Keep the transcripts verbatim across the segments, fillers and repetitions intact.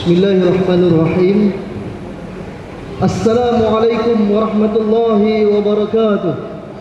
Bismillahirrahmanirrahim. Assalamualaikum warahmatullahi wabarakatuh.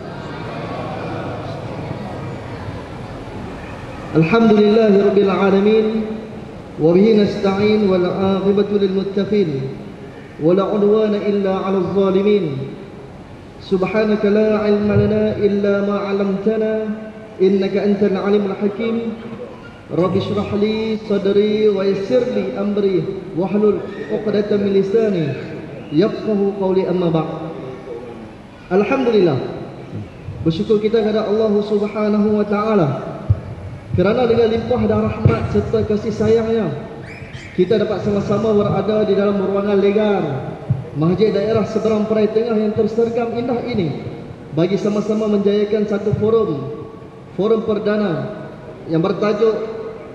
Alhamdulillahi rabbil alamin, wa bihi nasta'in, wal 'aqibatu lil muttaqin, wa la 'udwana illa 'alal zalimin. Subhanaka la 'ilma lana illa ma 'allamtana innaka antal 'alimul hakim. Rabbi shrah li sadri wa yassir li amri wahlul 'uqdatam min lisani yafqahu qawli, amma ba'd. Alhamdulillah, bersyukur kita kepada Allah Subhanahu wa taala kerana dengan limpah dan rahmat serta kasih sayangnya kita dapat sama-sama berada di dalam ruangan legar Masjid Daerah Seberang Perai Tengah yang tersergam indah ini bagi sama-sama menjayakan satu forum forum perdana yang bertajuk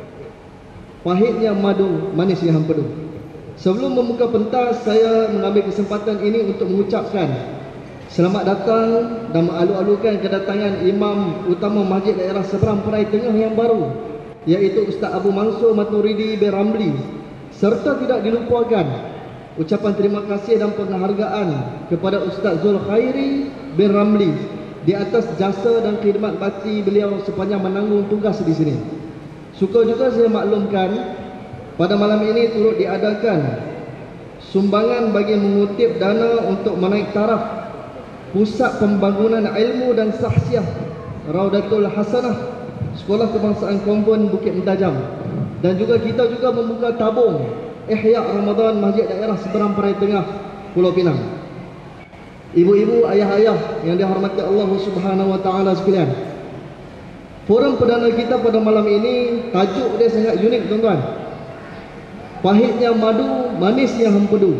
Pahitnya Madu, Manisnya Empedu. Sebelum membuka pentas, saya mengambil kesempatan ini untuk mengucapkan selamat datang dan mengalu-alukan kedatangan Imam Utama Masjid Daerah Seberang Perai Tengah yang baru, iaitu Ustaz Abu Mansur Maturidi bin Ramli, serta tidak dilupakan ucapan terima kasih dan penghargaan kepada Ustaz Zul Khairi bin Ramli di atas jasa dan khidmat bakti beliau sepanjang menanggung tugas di sini. Suka juga saya maklumkan pada malam ini turut diadakan sumbangan bagi mengutip dana untuk menaik taraf Pusat Pembangunan Ilmu dan Sahsiah Raudatul Hasanah Sekolah Kebangsaan Kompon Bukit Mentajam, dan juga kita juga membuka tabung Ihya Ramadan Masjid Daerah Seberang Perai Tengah, Pulau Pinang. Ibu-ibu, ayah-ayah yang dihormati Allah Subhanahu wa taala sekalian, forum perdana kita pada malam ini tajuk dia sangat unik, tuan-tuan. Pahitnya madu, manisnya empedu.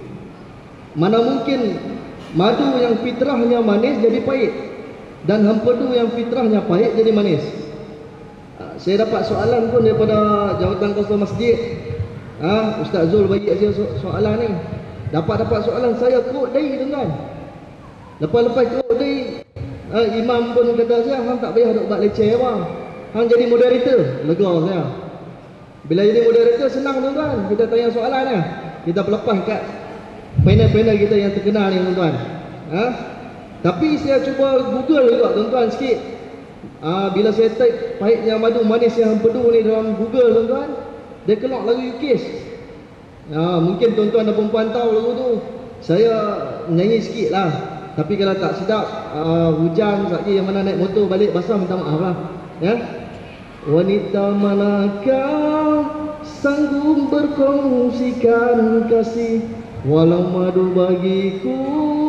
Mana mungkin madu yang fitrahnya manis jadi pahit, dan empedu yang fitrahnya pahit jadi manis. Saya dapat soalan pun daripada jawatan kuasa masjid. Ha, Ustaz Zul bagi saya soalan ni. Dapat-dapat soalan, saya kod day, tuan-tuan. Lepas-lepas kod day, Uh, imam pun kata saya, hang tak payah duk buat leceh apa, hang jadi moderator. Lega saya. Bila jadi moderator senang, tuan-tuan. Kita tanya soalan lah, kita pelepas kat panel-panel kita yang terkenal ni, tuan-tuan. Ha? Tapi saya cuba Google juga, tuan-tuan, sikit. Uh, bila saya type pahitnya madu, manisnya empedu ni dalam Google, tuan-tuan, dia keluar lagu U K I S. Uh, mungkin tuan-tuan dan perempuan tahu lagu tu. Saya nyanyi sikit lah. Tapi kalau tak sedap, uh, hujan sekali yang mana naik motor balik basah, minta maaf lah. Ya? Wanita manakah sanggup berkongsikan kasih, walau madu bagiku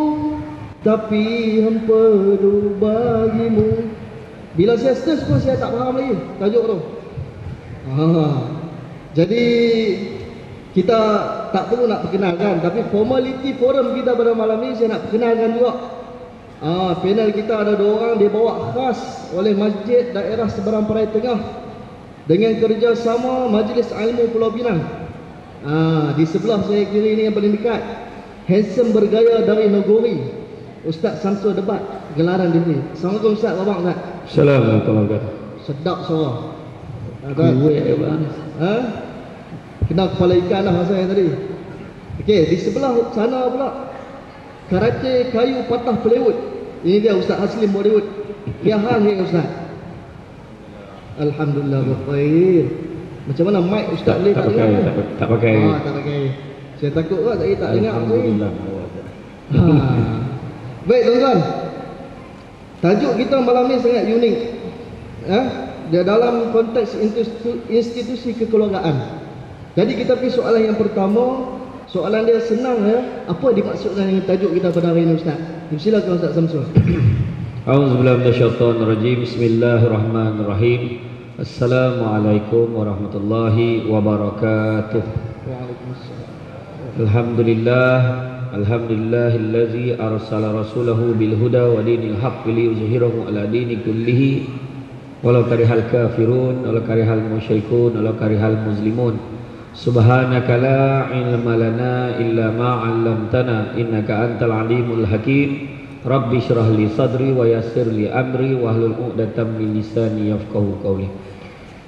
tapi empedu bagimu. Bila saya stres pun saya tak faham lagi tajuk tu. Ah. Jadi kita tak perlu nak perkenalkan, tapi formality forum kita pada malam ni saya nak perkenalkan juga. Ah, panel kita ada dua orang dibawa khas oleh Masjid Daerah Seberang Perai Tengah dengan kerjasama Majlis Ilmu Pulau Pinang. Ah, di sebelah saya kiri ni yang paling dekat, handsome bergaya dari Nogori, Ustaz Samsul Debat, gelaran di sini. Assalamualaikum Ustaz, apa khabar Ustaz? Assalamualaikum warahmatullahi wabarakatuh. Sedap suara. Kuih bang. Ha? Kena kepala ikan lah masa yang tadi. Okey, di sebelah sana pula karate kayu patah pelewut. Ini dia Ustaz Haslim Bollywood. Dia hang ni Ustaz. Alhamdulillah berkhair. Macam mana mic Ustaz boleh tak, tak pakai, tak, tak pakai. Ah, tak pakai. Saya takut lah saya tak dengar. Alhamdulillah. Ha. Baik tuan-tuan. Tajuk kita malam ni sangat unik. Ha? Dia dalam konteks institusi, institusi kekeluargaan. Jadi kita pergi soalan yang pertama. Soalan dia senang ya. Apa dimaksudkan dengan tajuk kita pada hari ini Ustaz? Silakan Ustaz Samsul. A'udzubillahi minasyaitonirrajim. Bismillahirrahmanirrahim. Assalamualaikum warahmatullahi wabarakatuh. Waalaikumsalam. Alhamdulillah. Alhamdulillahillazi arsala rasulahu bil huda wa dinil haqqi liyuzhirahu ala dini kullihi walau karihal kafirun walau karihal musyrikun walau karihal muslimun. Subhanaka la ilma lana illa ma 'allamtana innaka antal alimul hakim. Rabbi shrah li sadri wa yassir li amri wahlul 'uqdatam min lisani yafqahu qawli.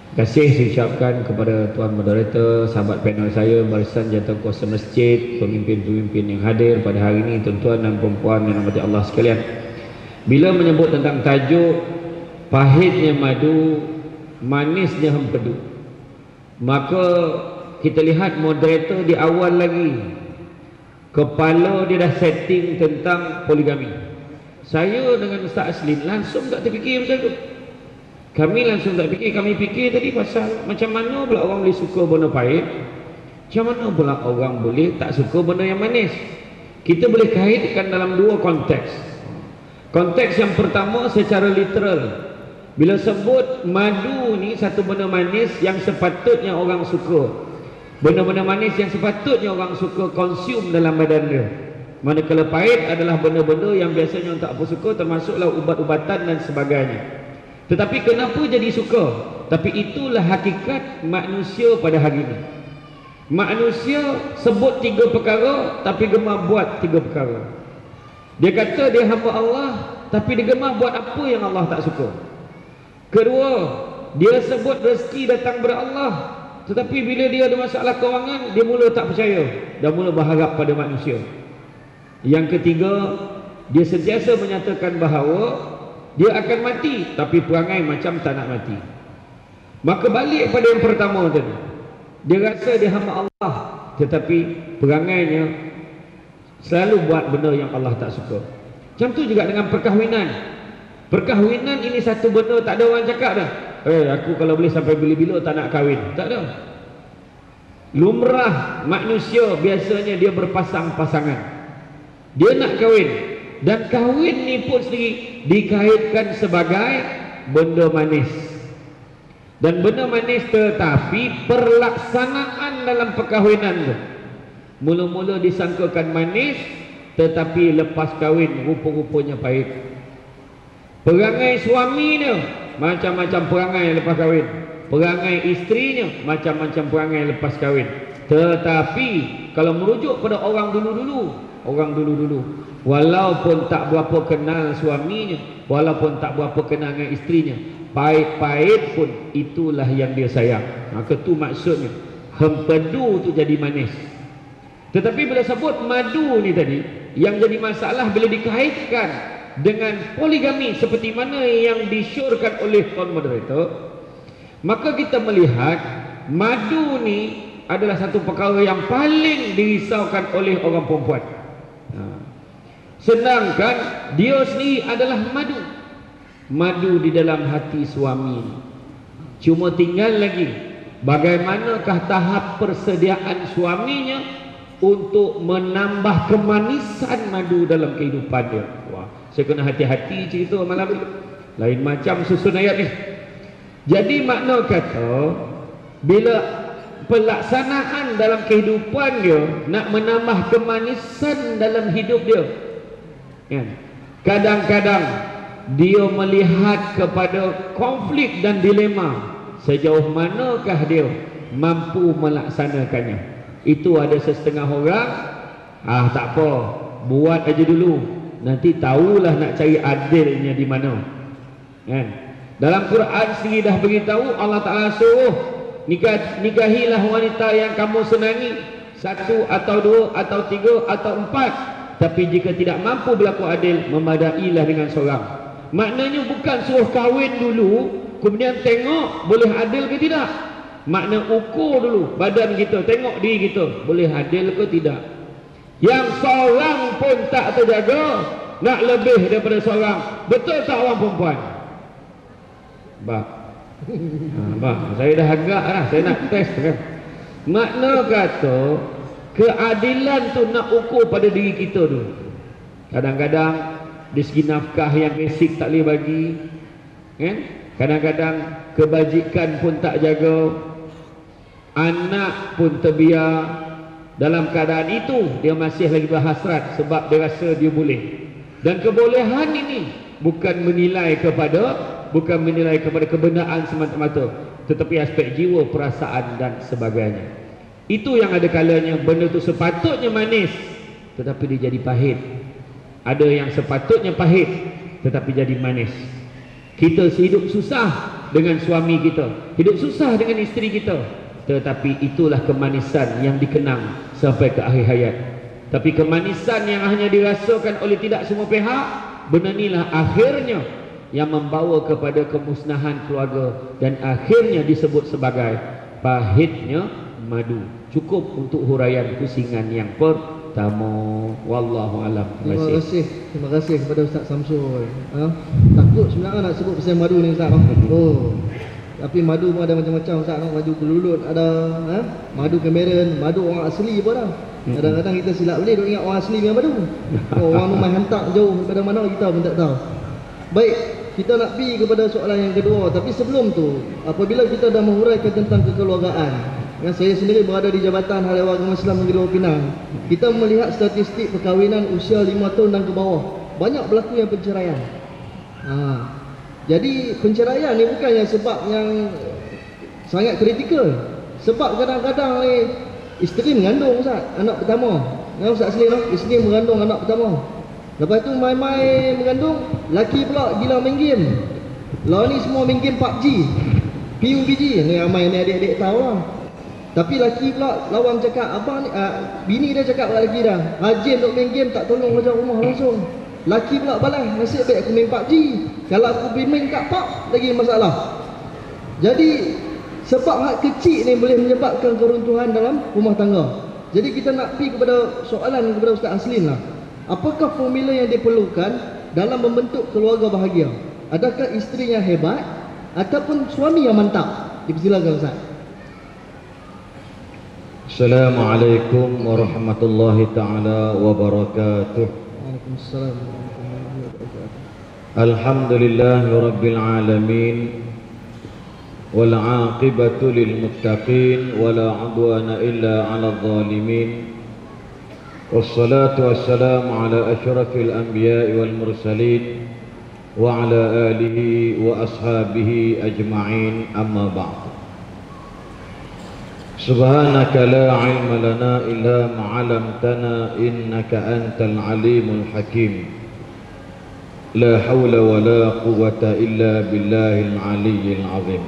Terima kasih saya ucapkan kepada Tuan Moderator, sahabat panel saya, barisan jawatankuasa masjid, pemimpin-pemimpin yang hadir pada hari ini, tuan-tuan dan puan-puan yang dirahmati Allah sekalian. Bila menyebut tentang tajuk pahitnya madu, manisnya empedu, maka kita lihat moderator di awal lagi, kepala dia dah setting tentang poligami. Saya dengan Ustaz Aslim langsung tak terfikir macam tu. Kami langsung tak fikir, kami fikir tadi pasal macam mana pula orang boleh suka benda pahit, macam mana pula orang boleh tak suka benda yang manis. Kita boleh kaitkan dalam dua konteks. Konteks yang pertama secara literal, bila sebut madu ni satu benda manis yang sepatutnya orang suka, benda-benda manis yang sepatutnya orang suka konsum dalam badan dia. Manakala pahit adalah benda-benda yang biasanya orang tak apa suka, termasuklah ubat-ubatan dan sebagainya. Tetapi kenapa jadi suka? Tapi itulah hakikat manusia pada hari ini. Manusia sebut tiga perkara tapi gemar buat tiga perkara. Dia kata dia hamba Allah tapi dia gemar buat apa yang Allah tak suka. Kedua, dia sebut rezeki datang dari Allah, tetapi bila dia ada masalah kewangan, dia mula tak percaya dan mula berharap pada manusia. Yang ketiga, dia sentiasa menyatakan bahawa dia akan mati, tapi perangai macam tak nak mati. Maka balik pada yang pertama tadi, dia rasa dia hamba Allah, tetapi perangainya selalu buat benda yang Allah tak suka. Macam tu juga dengan perkahwinan. Perkahwinan ini satu benda tak ada orang cakap dah, eh aku kalau boleh sampai bila-bila tak nak kahwin. Tak ada. Lumrah manusia biasanya dia berpasang-pasangan, dia nak kahwin. Dan kahwin ni pun sendiri dikaitkan sebagai benda manis. Dan benda manis, tetapi pelaksanaan dalam perkahwinan tu mula-mula disangkakan manis, tetapi lepas kahwin rupa-rupanya pahit. Perangai suaminya macam-macam perangai lepas kahwin, perangai isterinya macam-macam perangai lepas kahwin. Tetapi kalau merujuk pada orang dulu-dulu, orang dulu-dulu, walaupun tak berapa kenal suaminya, walaupun tak berapa kenal dengan isterinya, pahit-pahit pun itulah yang dia sayang. Maka tu maksudnya hempedu tu jadi manis. Tetapi bila sebut madu ni tadi, yang jadi masalah bila dikaitkan dengan poligami seperti mana yang disyorkan oleh Tuan Moderator, maka kita melihat madu ni adalah satu perkara yang paling dirisaukan oleh orang perempuan. Sedangkan dia sendiri adalah madu, madu di dalam hati suami. Cuma tinggal lagi bagaimanakah tahap persediaan suaminya untuk menambah kemanisan madu dalam kehidupan dia. Wah, saya kena hati-hati cerita malam ni, lain macam susun ayat ni. Jadi makna kata, bila pelaksanaan dalam kehidupan dia nak menambah kemanisan dalam hidup dia, kadang-kadang dia melihat kepada konflik dan dilema, sejauh manakah dia mampu melaksanakannya. Itu ada setengah orang, ah tak apa, buat aja dulu, nanti tahulah nak cari adilnya di mana. Kan? Dalam Quran sendiri dah beritahu, Allah Ta'ala suruh nikah, nikahilah wanita yang kamu senangi, satu atau dua atau tiga atau empat. Tapi jika tidak mampu berlaku adil, memadailah dengan seorang. Maknanya bukan suruh kahwin dulu, kemudian tengok boleh adil ke tidak. Makna ukur dulu badan kita, tengok diri kita, boleh adil ke tidak. Yang seorang pun tak terjaga, nak lebih daripada seorang. Betul tak orang perempuan? Bah, ha, bah, saya dah agak lah, saya nak test kan. Makna kata keadilan tu nak ukur pada diri kita dulu. Kadang-kadang dari segi nafkah yang basic tak boleh bagi, kan? Kadang-kadang kebajikan pun tak jaga, anak pun terbiar. Dalam keadaan itu dia masih lagi berhasrat sebab dia rasa dia boleh. Dan kebolehan ini bukan menilai kepada bukan menilai kepada kebenaran semata-mata, tetapi aspek jiwa, perasaan dan sebagainya. Itu yang ada kalanya benda tu sepatutnya manis tetapi dia jadi pahit. Ada yang sepatutnya pahit tetapi jadi manis. Kita sehidup susah dengan suami kita, hidup susah dengan isteri kita, tetapi itulah kemanisan yang dikenang sampai ke akhir hayat. Tapi kemanisan yang hanya dirasakan oleh tidak semua pihak, benda inilah akhirnya yang membawa kepada kemusnahan keluarga, dan akhirnya disebut sebagai pahitnya madu. Cukup untuk huraian pusingan yang pertama. Wallahu alam. Terima kasih. Terima kasih kepada Ustaz Samsul. Ha? Takut sebenarnya nak sebut pasal madu ni Ustaz. Oh. Tapi madu pun ada macam-macam Ustaz. Madu kelulut ada, ha? Madu kemeran, madu orang asli pun dah. Kadang-kadang kita silap boleh duk ingat orang asli yang madu. Oh, orang memang hantar jauh daripada mana kita pun tak tahu. Baik, kita nak pergi kepada soalan yang kedua. Tapi sebelum tu, apabila kita dah menguraikan tentang kekeluargaan, yang saya sendiri berada di Jabatan Hal Ehwal Agama Islam Negeri Luar Penang, kita melihat statistik perkahwinan usia lima tahun dan ke bawah, banyak berlaku yang perceraian. Ha. Jadi perceraian ni bukannya sebab yang sangat kritikal. Sebab kadang-kadang ni isteri mengandung Ustaz, anak pertama. Ya Ustaz Asli lah, isteri mengandung anak pertama. Lepas tu main-main mengandung, laki pula gila main game. Lah ni semua main game P U B G, P U B G. Ni ramai ni adik-adik tahu lah. Tapi laki pula lawan cakap, abang ni, uh, bini dia cakap kat laki dah, rajin duk main game, tak tolong kerja rumah langsung. Laki pula balas, nasib baik aku main P U B G. Kalau aku pergi main kat pub, lagi masalah. Jadi sebab hak kecil ni boleh menyebabkan keruntuhan dalam rumah tangga. Jadi kita nak pergi kepada soalan kepada Ustaz Aslin lah. Apakah formula yang diperlukan dalam membentuk keluarga bahagia? Adakah isteri yang hebat ataupun suami yang mantap? Dipersilakan Ustaz. Assalamualaikum warahmatullahi taala wabarakatuh. Waalaikumsalam warahmatullahi wabarakatuh. Alhamdulillahirabbil alamin. Wal 'aqibatu lil muttaqin wala 'udwana illa 'alal zalimin. Wassalatu wassalamu ala asyrafil anbiya'i wal mursalin wa ala alihi wa ashabihi ajma'in, amma ba'd. Subhanaka la ilma lana illa ma 'allamtana innaka antal alimul hakim. La hawla wa la quwwata illa billahil aliyyil azim.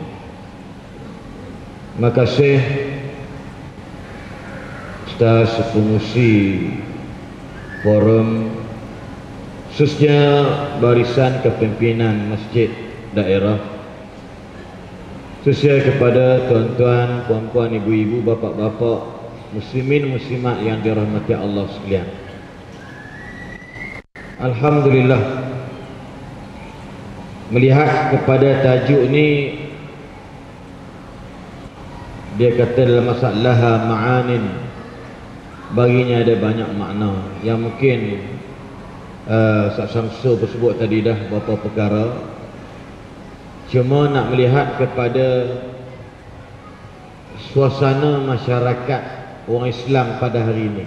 Makasih Ustaz pengurusi forum, khususnya barisan kepimpinan masjid daerah, khususnya kepada tuan-tuan, puan-puan, ibu-ibu, bapa-bapa, muslimin muslimat yang dirahmati Allah sekalian. Alhamdulillah, melihat kepada tajuk ni, dia kata dalam masalah ma'anin, baginya ada banyak makna yang mungkin uh, Ustaz Samsul tersebut tadi dah beberapa perkara. Cuma nak melihat kepada suasana masyarakat orang Islam pada hari ini,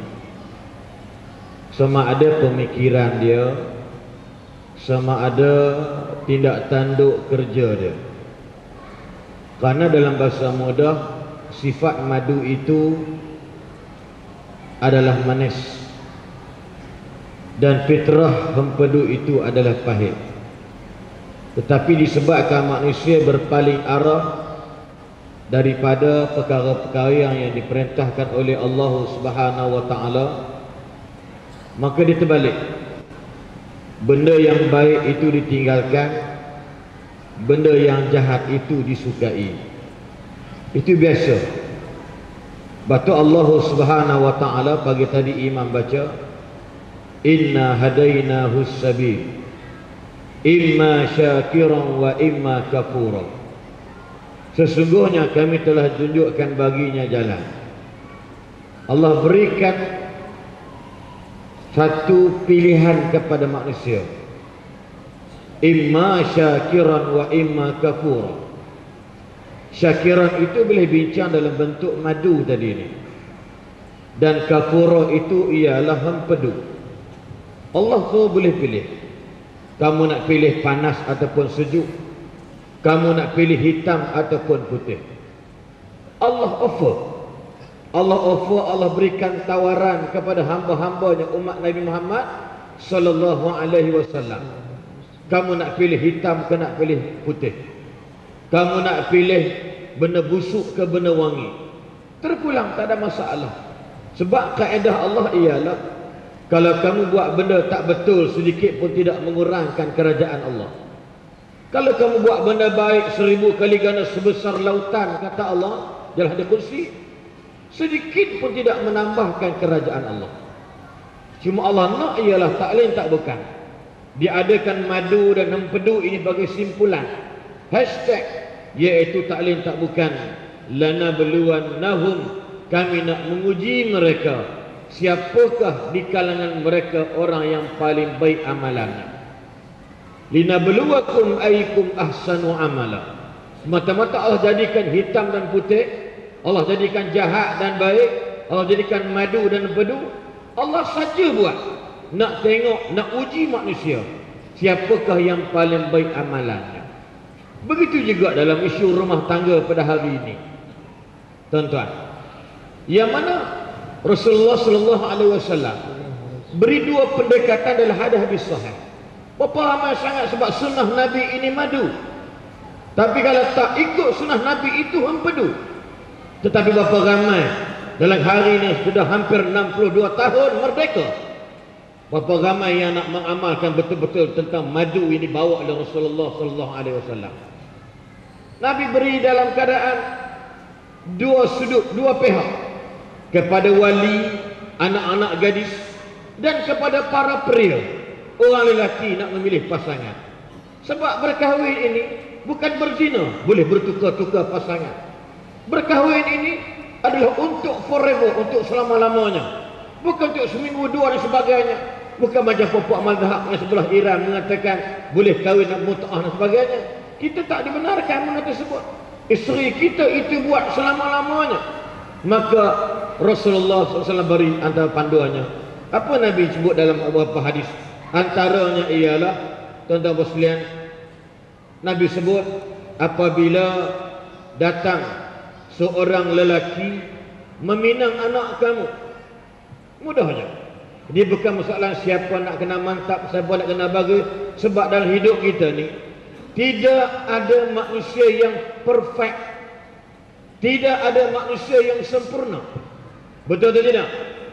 sama ada pemikiran dia, sama ada tindak tanduk kerja dia. Karena dalam bahasa mudah, sifat madu itu adalah manis dan fitrah empedu itu adalah pahit. Tetapi disebabkan manusia berpaling arah daripada perkara-perkara yang, yang diperintahkan oleh Allah Subhanahu wa taala, maka dia terbalik. Benda yang baik itu ditinggalkan, benda yang jahat itu disukai. Itu biasa. Batu Allah Subhanahu wa taala pagi tadi imam baca, inna hadainahu sabil imma syakiran wa imma kafura. Sesungguhnya kami telah tunjukkan baginya jalan. Allah berikan satu pilihan kepada manusia, imma syakiran wa imma kafura. Syakiran itu boleh bincang dalam bentuk madu tadi ni, dan kafura itu ialah empedu. Allah tu boleh pilih. Kamu nak pilih panas ataupun sejuk, kamu nak pilih hitam ataupun putih. Allah offer, Allah offer, Allah berikan tawaran kepada hamba-hambanya umat Nabi Muhammad sallallahu alaihi wasallam. Kamu nak pilih hitam ke nak pilih putih? Kamu nak pilih benda busuk ke benda wangi, terpulang, tak ada masalah. Sebab kaedah Allah ialah kalau kamu buat benda tak betul, sedikit pun tidak mengurangkan kerajaan Allah. Kalau kamu buat benda baik seribu kali ganda sebesar lautan, kata Allah dalam hadis kursi, sedikit pun tidak menambahkan kerajaan Allah. Cuma Allah nak ialah tak lain tak bukan, diadakan madu dan empedu ini bagi simpulan hashtag, iaitu tak lain tak bukan lana beluan nahum, kami nak menguji mereka siapakah di kalangan mereka orang yang paling baik amalannya. Linabluwakum ayyukum ahsanu amala. Semata-mata Allah jadikan hitam dan putih, Allah jadikan jahat dan baik, Allah jadikan madu dan empedu. Allah saja buat, nak tengok, nak uji manusia siapakah yang paling baik amalannya. Begitu juga dalam isu rumah tangga pada hari ini, tuan-tuan, yang mana Rasulullah sallallahu alaihi wasallam beri dua pendekatan dalam hadis-hadis sahih. Berapa ramai sangat sebab sunnah Nabi ini madu, tapi kalau tak ikut sunnah Nabi itu empedu. Tetapi berapa ramai dalam hari ini sudah hampir enam puluh dua tahun merdeka, berapa ramai yang nak mengamalkan betul-betul tentang madu ini bawa oleh Rasulullah sallallahu alaihi wasallam. Nabi beri dalam keadaan dua sudut, dua pihak, kepada wali, anak-anak gadis, dan kepada para pria, orang lelaki nak memilih pasangan. Sebab berkahwin ini bukan berzina, boleh bertukar-tukar pasangan. Berkahwin ini adalah untuk forever, untuk selama-lamanya, bukan untuk seminggu dua dan sebagainya. Bukan macam pokok mazhab yang sebelah Iran mengatakan boleh kahwin nak mut'ah dan sebagainya. Kita tak dibenarkan benda tersebut. Isteri kita itu buat selama-lamanya. Maka Rasulullah sallallahu alaihi wasallam beri antara panduannya. Apa Nabi sebut dalam beberapa hadis? Antaranya ialah, tuan-tuan sekalian, Nabi sebut apabila datang seorang lelaki meminang anak kamu, mudahnya dia bukan masalah siapa nak kena mantap, siapa nak kena bagi. Sebab dalam hidup kita ni tidak ada manusia yang perfect, tidak ada manusia yang sempurna. Betul atau tidak?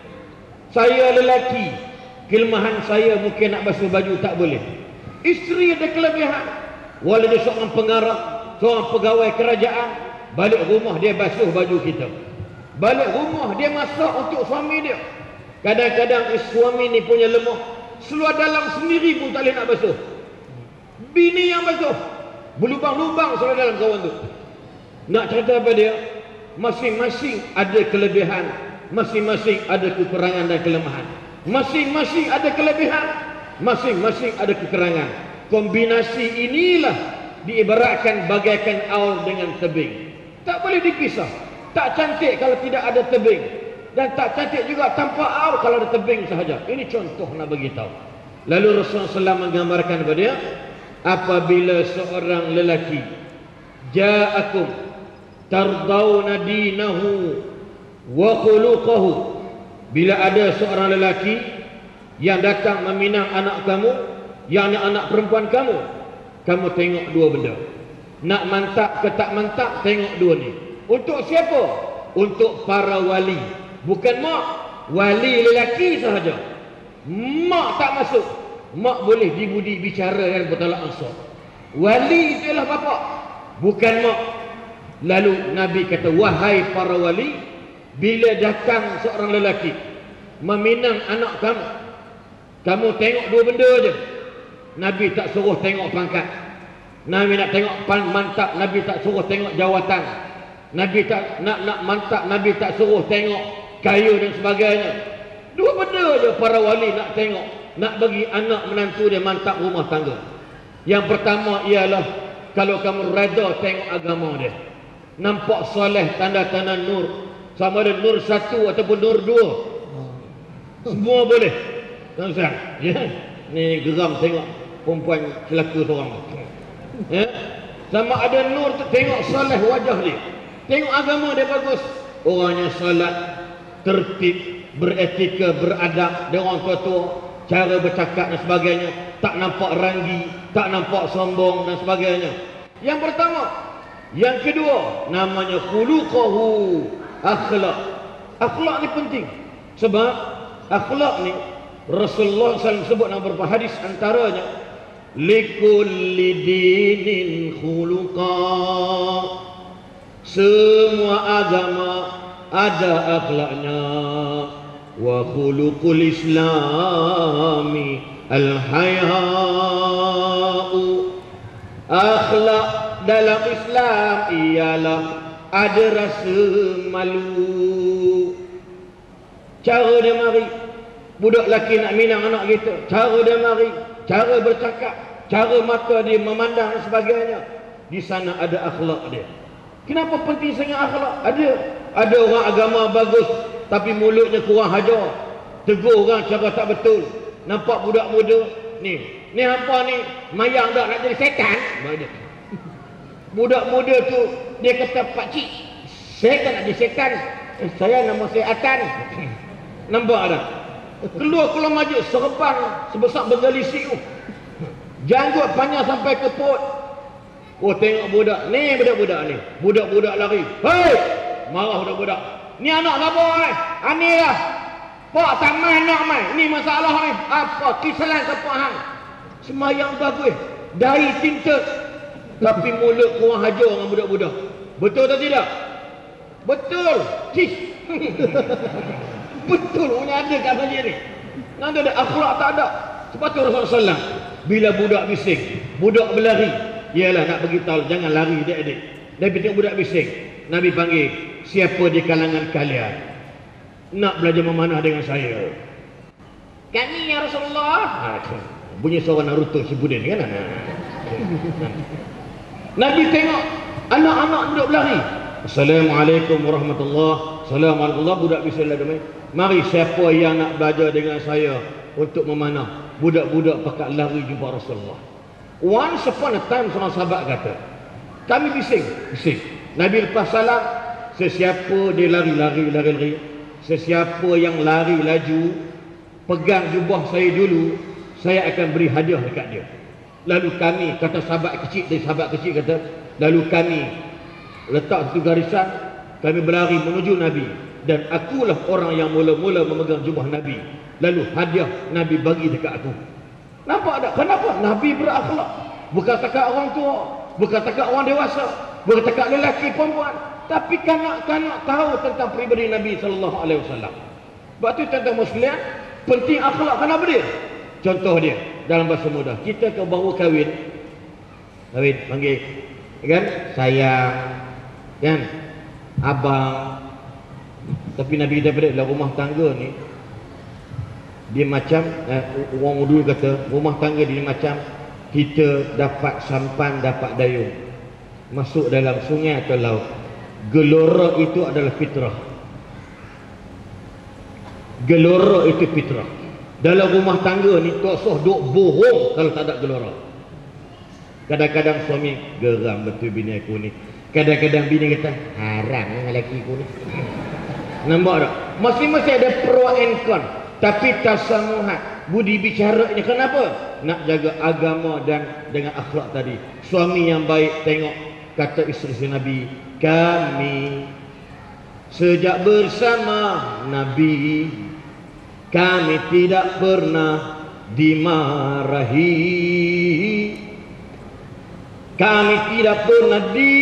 Saya lelaki, kelemahan saya mungkin nak basuh baju tak boleh. Isteri ada kelebihan, walau dia seorang pengarah, seorang pegawai kerajaan, balik rumah dia basuh baju kita, balik rumah dia masak untuk suami dia. Kadang-kadang suami ni punya lemah, seluar dalam sendiri pun tak boleh nak basuh, bini yang basuh, berlubang-lubang seluar dalam kawan tu. Nak cerita apa dia? Masing-masing ada kelebihan, masing-masing ada kekurangan dan kelemahan. Masing-masing ada kelebihan, masing-masing ada kekurangan. Kombinasi inilah diibaratkan bagaikan aur dengan tebing, tak boleh dipisah. Tak cantik kalau tidak ada tebing, dan tak cantik juga tanpa aur kalau ada tebing sahaja. Ini contoh nak bagi tahu. Lalu Rasulullah sallallahu alaihi wasallam menggambarkan kepada dia, apabila seorang lelaki ja'akum tardawna dinahu wa khuluquhu, bila ada seorang lelaki yang datang meminang anak kamu, yang anak perempuan kamu, kamu tengok dua benda. Nak mantap ke tak mantap, tengok dua ni. Untuk siapa? Untuk para wali, bukan mak. Wali lelaki sahaja, mak tak masuk. Mak boleh dibudi bicara dan bertolak ansur. Wali itu ialah bapa, bukan mak. Lalu Nabi kata, wahai para wali, bila datang seorang lelaki meminang anak kamu, kamu tengok dua benda je. Nabi tak suruh tengok pangkat, Nabi nak tengok mantap, Nabi tak suruh tengok jawatan, Nabi tak nak nak mantap, Nabi tak suruh tengok kayu dan sebagainya. Dua benda je para wali nak tengok, nak bagi anak menantu dia mantap rumah tangga. Yang pertama ialah kalau kamu reda tengok agama dia, nampak soleh, tanda-tanda nur, sama ada nur satu ataupun nur dua, semua boleh. Tuan-tuan, ya, ni geram tengok perempuan celaka seorang, ya, sama ada nur tu, tengok soleh wajah dia, tengok agama dia bagus, orangnya salat, tertib, beretika, beradab, dia orang tua-tua, cara bercakap dan sebagainya, tak nampak ranggi, tak nampak sombong dan sebagainya. Yang pertama, Yang kedua namanya khuluquhu, akhlak. Akhlak ni penting. Sebab akhlak ni Rasulullah sallallahu alaihi wasallam sebut dalam beberapa hadis, antaranya likulli dinin khuluqa. Semua agama ada akhlaknya. Wa khuluqul islami al-haya'u. Akhlak dalam Islam ialah ada rasa malu. Cara dia mari, budak lelaki nak minang anak kita, cara dia mari, cara bercakap, cara mata dia memandang dan sebagainya, di sana ada akhlak dia. Kenapa penting sangat akhlak? Ada ada orang agama bagus tapi mulutnya kurang hajar, tegur orang cara tak betul. Nampak budak muda ni, ni apa ni, mayang dah nak jadi setan. Budak muda tu dia kata, pak cik, saya tak nak jadi setan, eh, saya nama saya Atan. Nampak tak? Keluar-keluar maju serban sebesar bergelisik tu, janggut panjang sampai ke perut. Oh, tengok budak ni, budak-budak ni, budak-budak lari. Hei, marah budak-budak. Ni anak apa ni? Ani lah. Pak tak main nak main. Ni masalah ni. Apa? Kisalan ke Pak hang? Semayang bagus, dari tinta, tapi mulut kurang hajar dengan budak-budak. Betul atau tidak? Betul. Cis. Betul punya ada kat masjid ni. Nanti ada akhlak tak ada. Sebab tu Rasulullah sallallahu alaihi wasallam bila budak bising, budak berlari, ialah nak beritahu jangan lari adik-adik. Nabi tengok budak bising, Nabi panggil, siapa di kalangan kalian nak belajar memanah dengan saya? Kami ya Rasulullah. Ha, bunyi suara Naruto Shippuden kan? Nabi tengok anak-anak duduk berlari. Assalamualaikum warahmatullahi. Assalamualaikum warahmatullahi. Budak bising lagi main. Mari siapa yang nak belajar dengan saya untuk memanah? Budak-budak pakat lari jumpa Rasulullah. Once upon a time seorang sahabat kata, kami bising, bising. Nabi lepas salam, sesiapa dia lari-lari, lari-lari, sesiapa yang lari laju, pegang jubah saya dulu, saya akan beri hadiah dekat dia. Lalu kami, kata sahabat kecil, dari sahabat kecil kata, lalu kami letak satu garisan, kami berlari menuju Nabi, dan akulah orang yang mula-mula memegang jubah Nabi. Lalu hadiah Nabi bagi dekat aku. Nampak tak? Kenapa? Nabi berakhlak. Bukan takat orang tua, bukan takat orang dewasa, bukan takat lelaki perempuan, tapi kanak-kanak tahu tentang pribadi Nabi sallallahu alaihi wasallam. Sebab tu tuan-tuan muslimin, penting akhlak. Kenapa dia? Contoh dia dalam bahasa mudah. Kita ke baru kahwin, kahwin panggil kan sayang, kan abang. Tapi Nabi kita pada dalam rumah tangga ni, dia macam eh, orang dulu kata rumah tangga dia macam kita dapat sampan, dapat dayung, masuk dalam sungai atau laut. Gelora itu adalah fitrah. Gelora itu fitrah. Dalam rumah tangga ni tak usah duk bohong kalau tak ada gelora. Kadang-kadang suami geram betul bini aku ni. Kadang-kadang bini kata haram dengan lelaki aku ni. Nampak tak? Masing-masing ada pro and con. Tapi tasamuhat, budi bicara ini kenapa? Nak jaga agama dan dengan akhlak tadi. Suami yang baik, tengok kata isteri Nabi, kami sejak bersama Nabi, kami tidak pernah dimarahi, kami tidak pernah di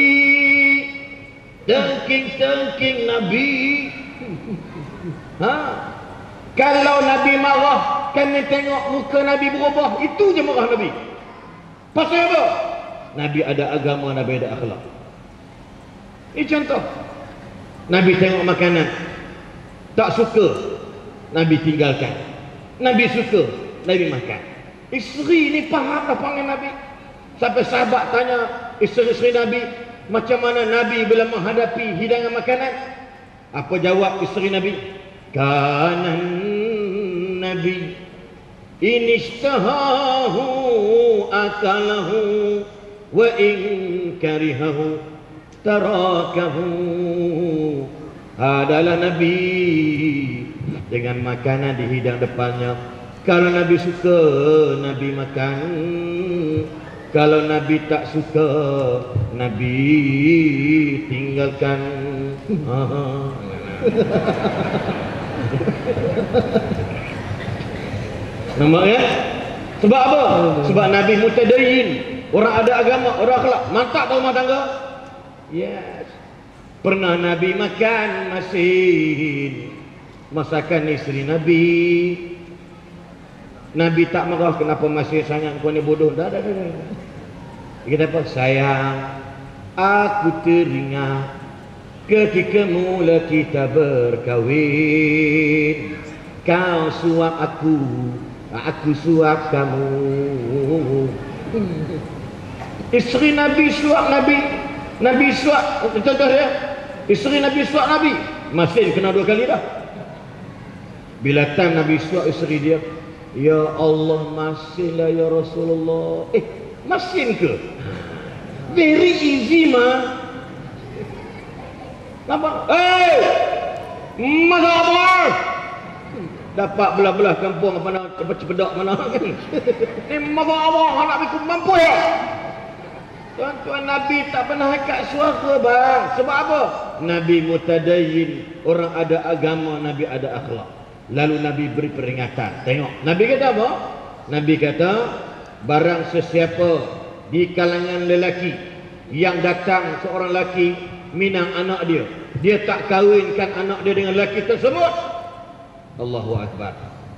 tengking-tengking Nabi. Ha? Kalau Nabi marah, kami tengok muka Nabi berubah, itu je marah Nabi. Pasal apa? Nabi ada agama, Nabi ada akhlak. Ini contoh. Nabi tengok makanan, tak suka, Nabi tinggalkan. Nabi suka, Nabi makan. Isteri ni faham dah panggil Nabi. Sampai sahabat tanya isteri-isteri Nabi, macam mana Nabi bila menghadapi hidangan makanan? Apa jawab isteri Nabi? Kanan Nabi inistahahu akalahu wa in karihahu tarakahu. Adalah Nabi dengan makanan dihidang depannya. Kalau Nabi suka, Nabi makan. Kalau Nabi tak suka, Nabi tinggalkan. Nampak ya? Sebab apa? Sebab Nabi mutadayyin, orang ada agama, orang akhlak. Mantap tak rumah tangga? Yes. Pernah Nabi makan masin masakan isteri Nabi. Nabi tak marah, kenapa masih sangat kau ni bodoh. Dah, dah, dah, dah. Dia kata apa? Sayang, aku teringat ketika mula kita berkahwin. Kau suap aku, aku suap kamu. Isteri Nabi suap Nabi. Nabi suap, contoh dia, isteri Nabi suap Nabi. Masin kena dua kali dah. Bila time Nabi suap isteri dia, ya Allah, masin lah ya Rasulullah. Eh, masin ke? Very easy mah. Nampak? Hey, masa apa? Dapat belah-belah kampung apa nak cepedak mana kan? Ni masa apa? Anak biku mampu ya? Tuan-tuan, Nabi tak pernah ikat suara bang. Sebab apa? Nabi mutadayyin, orang ada agama, Nabi ada akhlak. Lalu Nabi beri peringatan. Tengok, Nabi kata apa? Nabi kata, barang sesiapa di kalangan lelaki yang datang seorang lelaki minang anak dia, dia tak kahwinkan anak dia dengan lelaki tersebut, Allahu Akbar,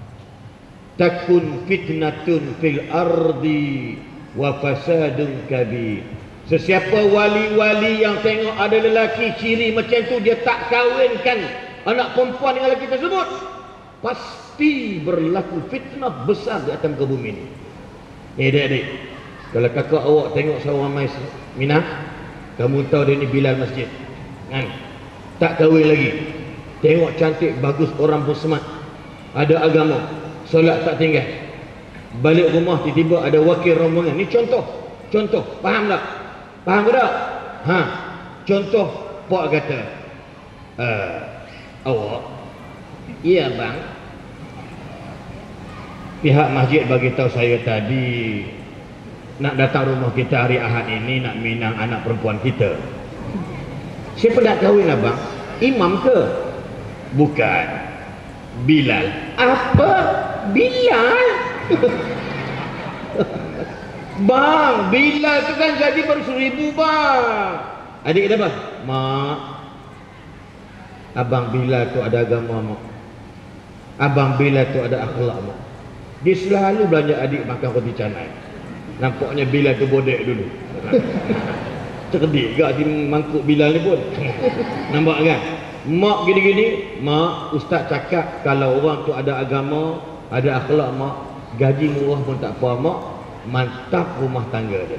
takun fitnatun fil ardi wa fasadun kabir. Sesiapa wali-wali yang tengok ada lelaki ciri macam tu, dia tak kahwinkan anak perempuan dengan lelaki tersebut, pasti berlaku fitnah besar di atas muka bumi ini. Eh adik-adik, kalau kakak awak tengok seorang ramai minah, kamu tahu dia ni Bilal masjid kan? Tak kahwin lagi, tengok cantik, bagus, orang bersemat, ada agama, solat tak tinggal, balik rumah tiba-tiba ada wakil rombongan. Ni contoh, contoh, faham tak? Faham ke tak? Ha, contoh, pak kata, uh, awak, iya bang, pihak masjid bagi tahu saya tadi nak datang rumah kita hari Ahad ini nak minang anak perempuan kita. Siapa nak kahwin abang? Imam ke? Bukan, Bilal. Apa? Bilal? Bang, Bilal tu kan jadi baru seribu bang. Adik kata apa? Mak, abang Bilal tu ada agama mak. Abang Bilal tu ada akhlak mak. Dia selalu belanja adik makan roti canai. Nampaknya Bilal tu bodek dulu. Cerdik gak di mangkuk Bilal ni pun. Nampak kan? Mak gini-gini, mak, ustaz cakap kalau orang tu ada agama, ada akhlak mak, gaji murah pun tak apa mak, mantap rumah tangga dia.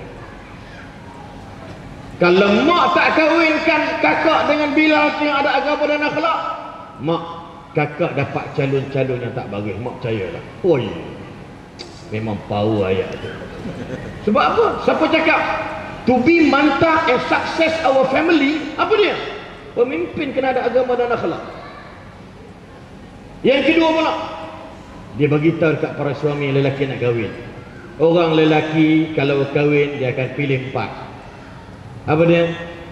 Kalau mak tak kahwinkan kakak dengan Bilal yang ada agama dan akhlak, mak, kakak dapat calon-calon yang tak bagus. Mak percayalah. Oi, memang power ayat tu. Sebab apa? Siapa cakap to be mantap and success our family, apa dia? Pemimpin kena ada agama dan akhlak. Yang kedua pula, dia bagi tahu dekat para suami lelaki nak kahwin. Orang lelaki kalau kahwin dia akan pilih empat. Apa dia?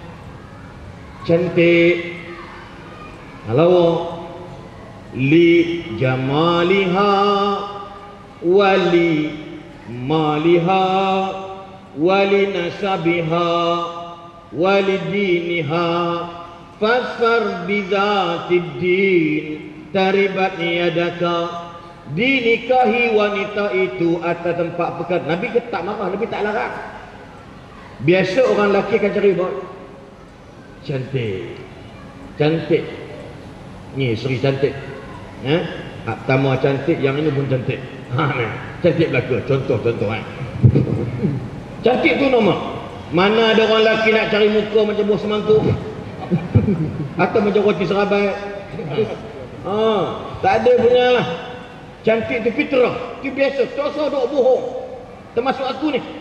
Cantik, halawak, li jamaliha, wali maliha, wali nasabiha, wali diniha, fasfar bizatid din, taribat yadaka. Dinikahi wanita itu atas tempat perkara. Nabi tak marah, Nabi tak larang. Biasa orang lelaki akan cari buat cantik, cantik. Ni isteri cantik, eh? Pertama cantik, yang ini pun cantik. Ha, ni cantik belaka. Contoh-contoh kan. Cantik tu nama. Mana ada orang lelaki nak cari muka macam buah semangkuk atau macam roti serabai. Ha, tak ada punya lah. Cantik tu fitrah, tu biasa, tak usah duk bohong. Termasuk aku ni.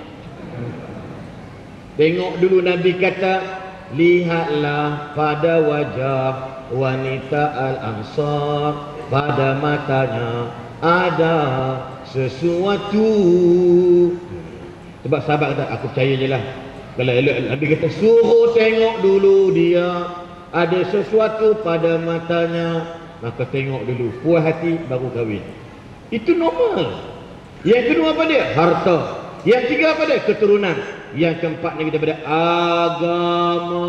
Tengok dulu Nabi kata, lihatlah pada wajah wanita Al-Ansar, pada matanya ada sesuatu. Sebab sahabat kata, aku percaya je lah. Kalau elok, Nabi kata, suruh tengok dulu dia ada sesuatu pada matanya, maka tengok dulu, puas hati baru kahwin. Itu normal. Yang kedua apa dia? Harta. Yang tiga apa dia? Keturunan. Yang keempat ni kita pada agama.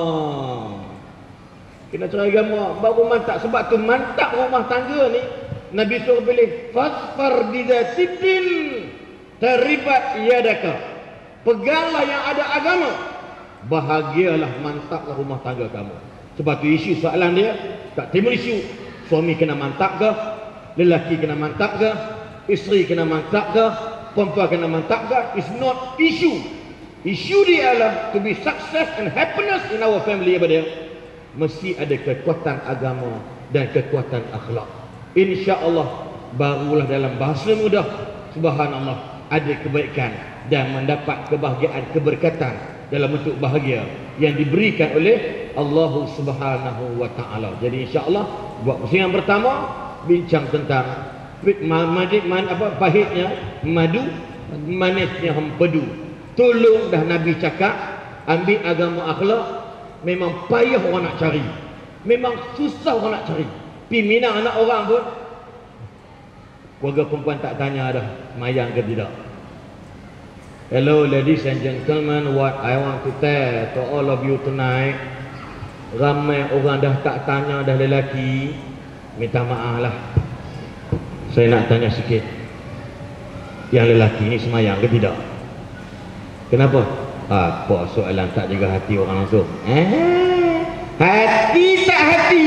Kena cari agama baru mantap. Sebab tu mantap rumah tangga ni Nabi suruh pilih fasfar bidzatidin taribat yadaka. Peganglah yang ada agama, bahagialah, mantaplah rumah tangga kamu. Sebab tu isu soalan dia tak timbul isu suami kena mantap ke, lelaki kena mantap ke, isteri kena mantap ke, perempuan kena mantap ke. It's not issue. Isu dia adalah to be success and happiness in our family. Apa dia? Mesti ada kekuatan agama dan kekuatan akhlak. InsyaAllah barulah dalam bahasa mudah, subhanallah, ada kebaikan dan mendapat kebahagiaan, keberkatan dalam bentuk bahagia yang diberikan oleh Allah Subhanahu wa taala. Jadi insya-Allah buat pusingan pertama bincang tentang madu, man, apa pahitnya madu, manisnya empedu. Tolong dah Nabi cakap, ambil agama akhlak. Memang payah orang nak cari, memang susah orang nak cari. Pi minang anak orang pun keluarga perempuan tak tanya dah mayang ke tidak. Hello ladies and gentlemen, what I want to tell to all of you tonight, ramai orang dah tak tanya dah lelaki. Minta maaf lah, saya nak tanya sikit, yang lelaki ni semayang ke tidak? Kenapa? Apa soalan tak jaga hati orang langsung? Eh, hati tak hati.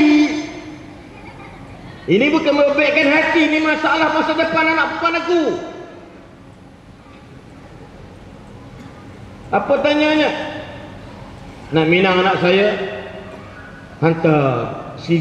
Ini bukan membaikkan hati, ini masalah masa depan anak perempuan aku. Apa tanyanya? Nak minang anak saya, hantar C V.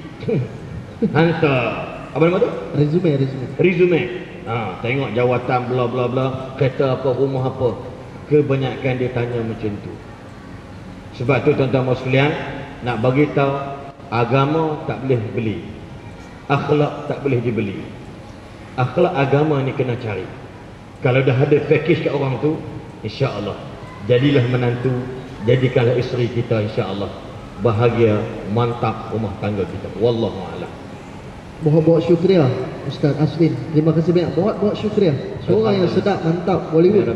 Hantar apa nama tu? Resume, resume. Resume. Ha, tengok jawatan bla bla bla, kereta apa, rumah apa. Kebanyakan dia tanya macam tu. Sebab tu tuan-tuan sekalian, nak bagi tahu agama tak boleh beli, akhlak tak boleh dibeli. Akhlak agama ni kena cari. Kalau dah ada package kat orang tu, insya-Allah jadilah menantu, jadikanlah isteri kita, insya-Allah bahagia, mantap rumah tangga kita. Wallahu a'lam. Mohon buat syukriah Ustaz Aslin. Terima kasih banyak. Buat buat syukriah. Seorang yang sedap, mantap, Bollywood.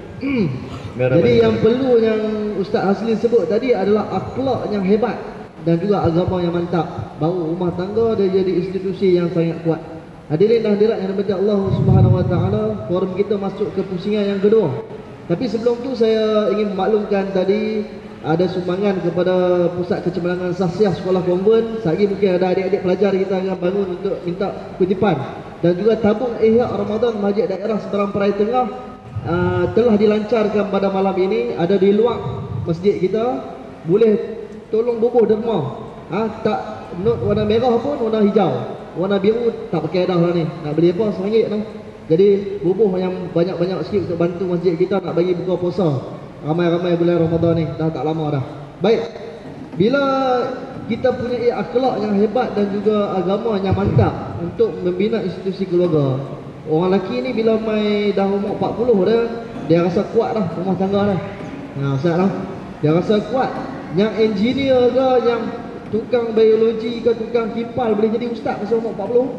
Jadi yang perlu yang Ustaz Aslin sebut tadi adalah akhlak yang hebat dan juga agama yang mantap. Baru rumah tangga dia jadi institusi yang sangat kuat. Hadirin dan hadirat yang dirahmati Allah Subhanahu wa taala, forum kita masuk ke pusingan yang kedua. Tapi sebelum tu saya ingin memaklumkan tadi ada sumbangan kepada Pusat Kecemerlangan Sahsiah Sekolah Konvent. Sehari mungkin ada adik-adik pelajar kita akan bangun untuk minta kutipan. Dan juga tabung Ihya Ramadan Masjid Daerah Seberang Perai Tengah uh, telah dilancarkan pada malam ini. Ada di luar masjid kita. Boleh tolong bubuh derma. Ha, tak not warna merah pun, warna hijau. Warna biru tak pakai dah lah ni. Nak beli apa? Seringgit tu. Jadi bubuh yang banyak-banyak sikit untuk bantu masjid kita nak bagi buka puasa. Ramai-ramai bulan Ramadan ni, dah tak lama dah. Baik, bila kita punya akhlak yang hebat dan juga agama yang mantap untuk membina institusi keluarga, orang lelaki ni bila mai dah umur empat puluh dah, dia rasa kuat dah rumah tangga dah. Nah, Ustaz lah, dia rasa kuat. Yang engineer ke, yang tukang biologi ke, tukang kipal boleh jadi ustaz masa umur empat puluh.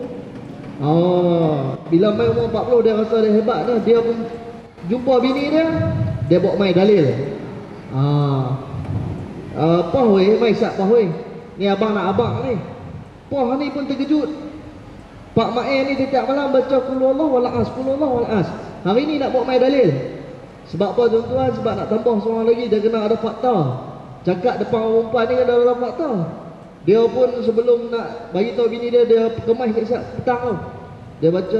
Oh, bila mai umur empat puluh dia rasa dia hebat dah. Dia pun jumpa bini dia, dia bawa mai dalil. Ah. Uh, Pah weh, mai sat pah weh. Ni abang nak abang ni. Pah ni pun terkejut. Pak Mak ni setiap malam baca qul huwallahu wal as, qul huwallahu wal as. Hari ni nak bawa mai dalil. Sebab apa tuan-tuan? Sebab nak tambah seorang lagi dia kena ada fakta. Cakap depan orang perempuan ni kena ada fakta. Dia pun sebelum nak bagi tahu bini dia, dia kemas kat petang tu. Dia baca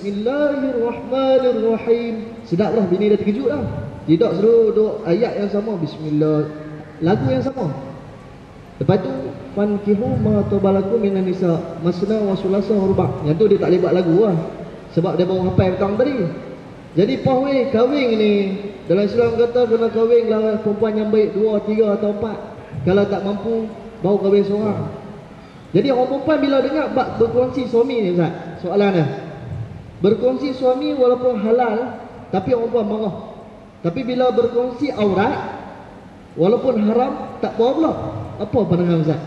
Bismillahirrahmanirrahim. Sedaplah bini dia terkejut lah. Tidak seluruh dua ayat yang sama, Bismillah, lagu yang sama. Lepas tu fankihu ma tabalakum minan nisa masna wa sulasa wa ruba'. Yang tu dia tak boleh buat lagu lah, sebab dia baru hafal petang tadi. Jadi pahwe kahwin ni dalam Islam kata kena kahwin lah perempuan yang baik dua, tiga atau empat. Kalau tak mampu baru kahwin seorang. Jadi orang perempuan bila dengar bab berkongsi suami ni Ustaz, soalan dia berkongsi suami walaupun halal, tapi orang perempuan marah. Tapi bila berkongsi aurat, walaupun haram, tak apa pula. Apa pandangan Ustaz?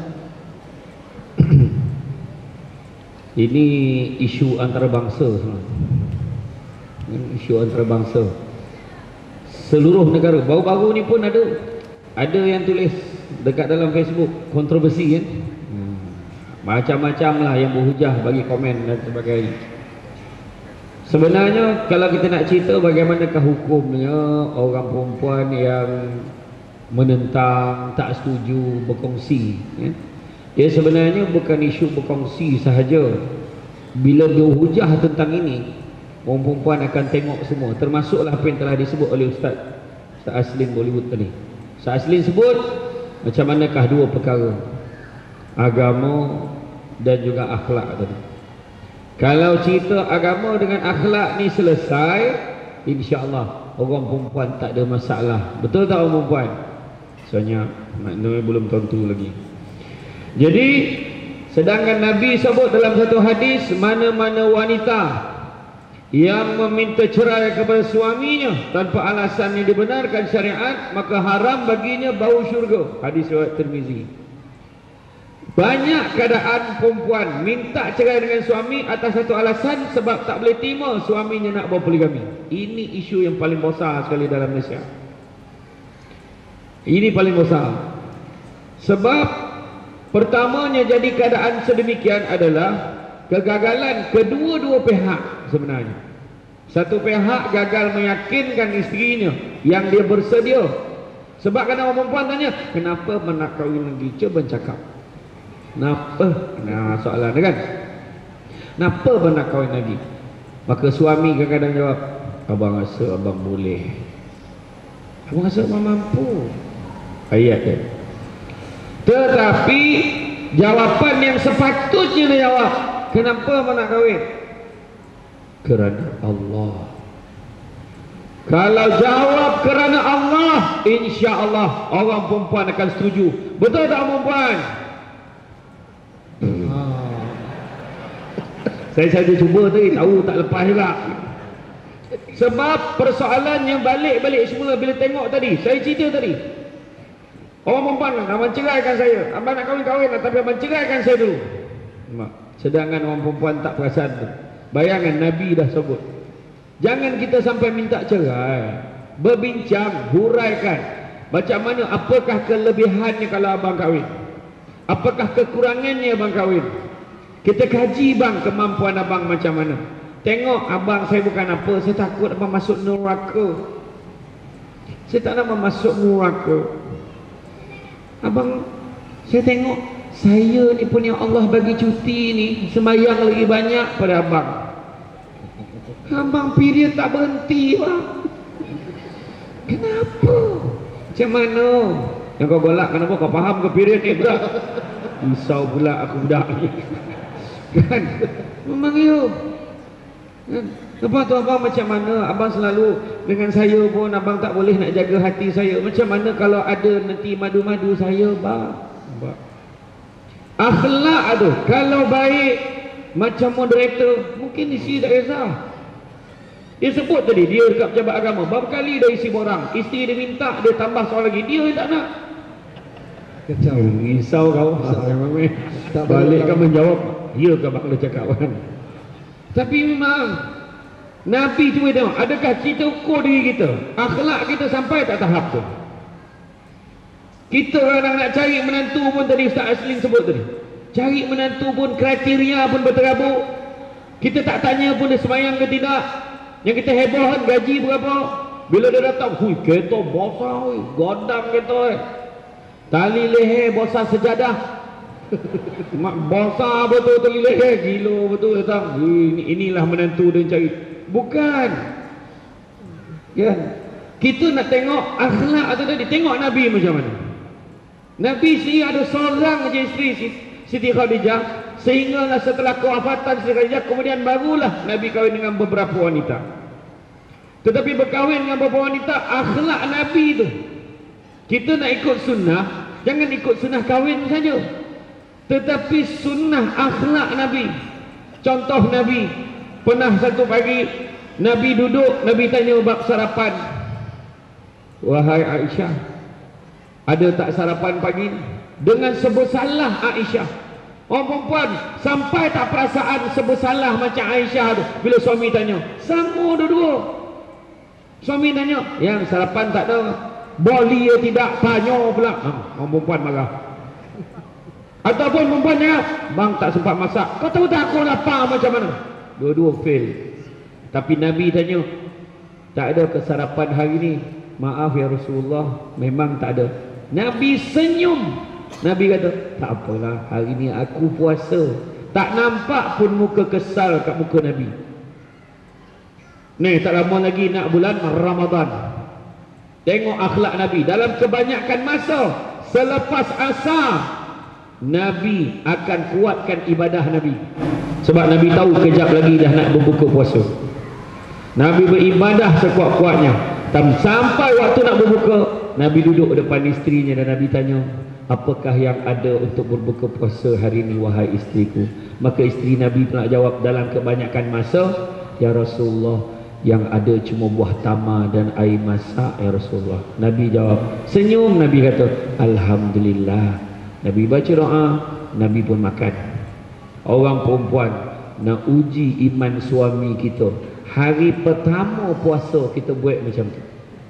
Ini isu antarabangsa sebenarnya. Isu antarabangsa. Seluruh negara. Baru-baru ni pun ada ada yang tulis dekat dalam Facebook, kontroversi kan. Hmm. Macam-macam lah yang berhujah bagi komen dan sebagainya. Sebenarnya kalau kita nak cerita bagaimanakah hukumnya orang perempuan yang menentang, tak setuju, berkongsi ya? Dia sebenarnya bukan isu berkongsi sahaja. Bila berhujah tentang ini, orang perempuan akan tengok semua, termasuklah apa yang telah disebut oleh Ustaz Ustaz Aslin Bollywood tadi. Ustaz Aslin sebut macam manakah dua perkara, agama dan juga akhlak tadi. Kalau cerita agama dengan akhlak ni selesai, insya-Allah orang perempuan tak ada masalah. Betul tak orang perempuan? Soalnya maknanya belum tentu lagi. Jadi sedangkan Nabi sebut dalam satu hadis, mana-mana wanita yang meminta cerai kepada suaminya tanpa alasan yang dibenarkan syariat, maka haram baginya bau syurga. Hadis riwayat Tirmizi. Banyak keadaan perempuan minta cerai dengan suami atas satu alasan, sebab tak boleh terima suaminya nak berpoligami. Ini isu yang paling besar sekali dalam Malaysia. Ini paling besar. Sebab pertamanya jadi keadaan sedemikian adalah kegagalan kedua-dua pihak sebenarnya. Satu pihak gagal meyakinkan isterinya yang dia bersedia. Sebab kadang orang perempuan tanya, kenapa nak kahwin lagi? Cuba cakap. Kenapa? Nah, soalan kan? Kenapa nak kahwin lagi? Maka suami kadang-kadang jawab, abang rasa abang boleh. Abang rasa abang mampu. Ayat dia. Tetapi jawapan yang sepatutnya dia jawab, kenapa nak kahwin? Kerana Allah. Kalau jawab kerana Allah, insya Allah orang perempuan akan setuju. Betul tak perempuan? Hmm. Saya saja cuba tadi, tahu tak lepas juga. Sebab persoalan yang balik-balik semula bila tengok tadi, saya cerita tadi, orang perempuan, abang ceraikan saya. Abang nak kahwin-kahwin lah, tapi abang ceraikan saya dulu. Sedangkan orang perempuan tak perasan tu. Bayangkan Nabi dah sebut, jangan kita sampai minta cerai. Berbincang, huraikan macam mana, apakah kelebihannya kalau abang kahwin, apakah kekurangannya abang kahwin. Kita kaji bang kemampuan abang macam mana. Tengok abang saya bukan apa, saya takut abang masuk neraka. Saya tak nak masuk neraka. Abang, saya tengok saya ni pun yang Allah bagi cuti ni, sembahyang lagi banyak pada abang. Abang period tak berhenti bang. Kenapa? Macam mana? Yang kau golak kenapa? Kau faham ke period ni budak? Risau pula aku budak ni. Kan? Memang ya. Lepas tu abang macam mana? Abang selalu dengan saya pun abang tak boleh nak jaga hati saya. Macam mana kalau ada nanti madu-madu saya bang? Bang. Akhlak tu kalau baik macam moderator, mungkin isi tak kisah. Dia sebut tadi, dia dekat pejabat agama, berapa kali dah isi borang, isteri dia minta, dia tambah soal lagi, dia tak nak. Kacau, risau kau. Tak balik kan menjawab, ya ke bakal cakap kan. Tapi memang Nabi cuba tengok, adakah kita ukur diri kita, akhlak kita sampai tak tahap tu? Kita orang nak cari menantu pun tadi Ustaz Aslin sebut tadi, cari menantu pun kriteria pun berterabuk. Kita tak tanya pun dia semayang ke tidak. Yang kita hebohkan gaji berapa. Bila dia datang, hui kereta bosah, hui godam kereta, eh. Tali leher bosah sejadah. Mak bosah betul tali leher, gila betul datang. Ini, inilah menantu dia cari. Bukan. Ya. Kita nak tengok akhlak atau tadi, tengok Nabi macam mana. Nabi sendiri ada seorang aja isteri, Siti Khadijah, sehinggalah setelah kewafatan Siti Khadijah, kemudian barulah Nabi kahwin dengan beberapa wanita. Tetapi berkahwin dengan beberapa wanita, akhlak Nabi itu, kita nak ikut sunnah, jangan ikut sunnah kahwin saja, tetapi sunnah akhlak Nabi. Contoh Nabi, pernah satu pagi Nabi duduk, Nabi tanya bab sarapan. Wahai Aisyah, ada tak sarapan pagi? Dengan sebesalah Aisyah. Orang perempuan sampai tak perasaan sebesalah macam Aisyah tu. Bila suami tanya, sama dua-dua. Suami tanya, yang sarapan tak ada. Boleh ya tidak, tanya pula. Ha, orang perempuan marah. Ataupun perempuan tanya, bang tak sempat masak. Kau tahu tak aku lapar macam mana? Dua-dua fail. Tapi Nabi tanya, tak ada kesarapan hari ni? Maaf ya Rasulullah, memang tak ada. Nabi senyum. Nabi kata, tak apalah, hari ni aku puasa. Tak nampak pun muka kesal kat muka Nabi. Ni tak lama lagi nak bulan Ramadan. Tengok akhlak Nabi. Dalam kebanyakan masa selepas asar, Nabi akan kuatkan ibadah Nabi. Sebab Nabi tahu kejap lagi dah nak berbuka puasa. Nabi beribadah sekuat-kuatnya. Sampai waktu nak berbuka, Nabi duduk depan isterinya dan Nabi tanya, apakah yang ada untuk berbuka puasa hari ini wahai isteriku? Maka isteri Nabi pula jawab dalam kebanyakan masa, ya Rasulullah, yang ada cuma buah tamar dan air masak ya Rasulullah. Nabi jawab, senyum. Nabi kata, Alhamdulillah. Nabi baca doa, Nabi pun makan. Orang perempuan nak uji iman suami kita, hari pertama puasa kita buat macam tu.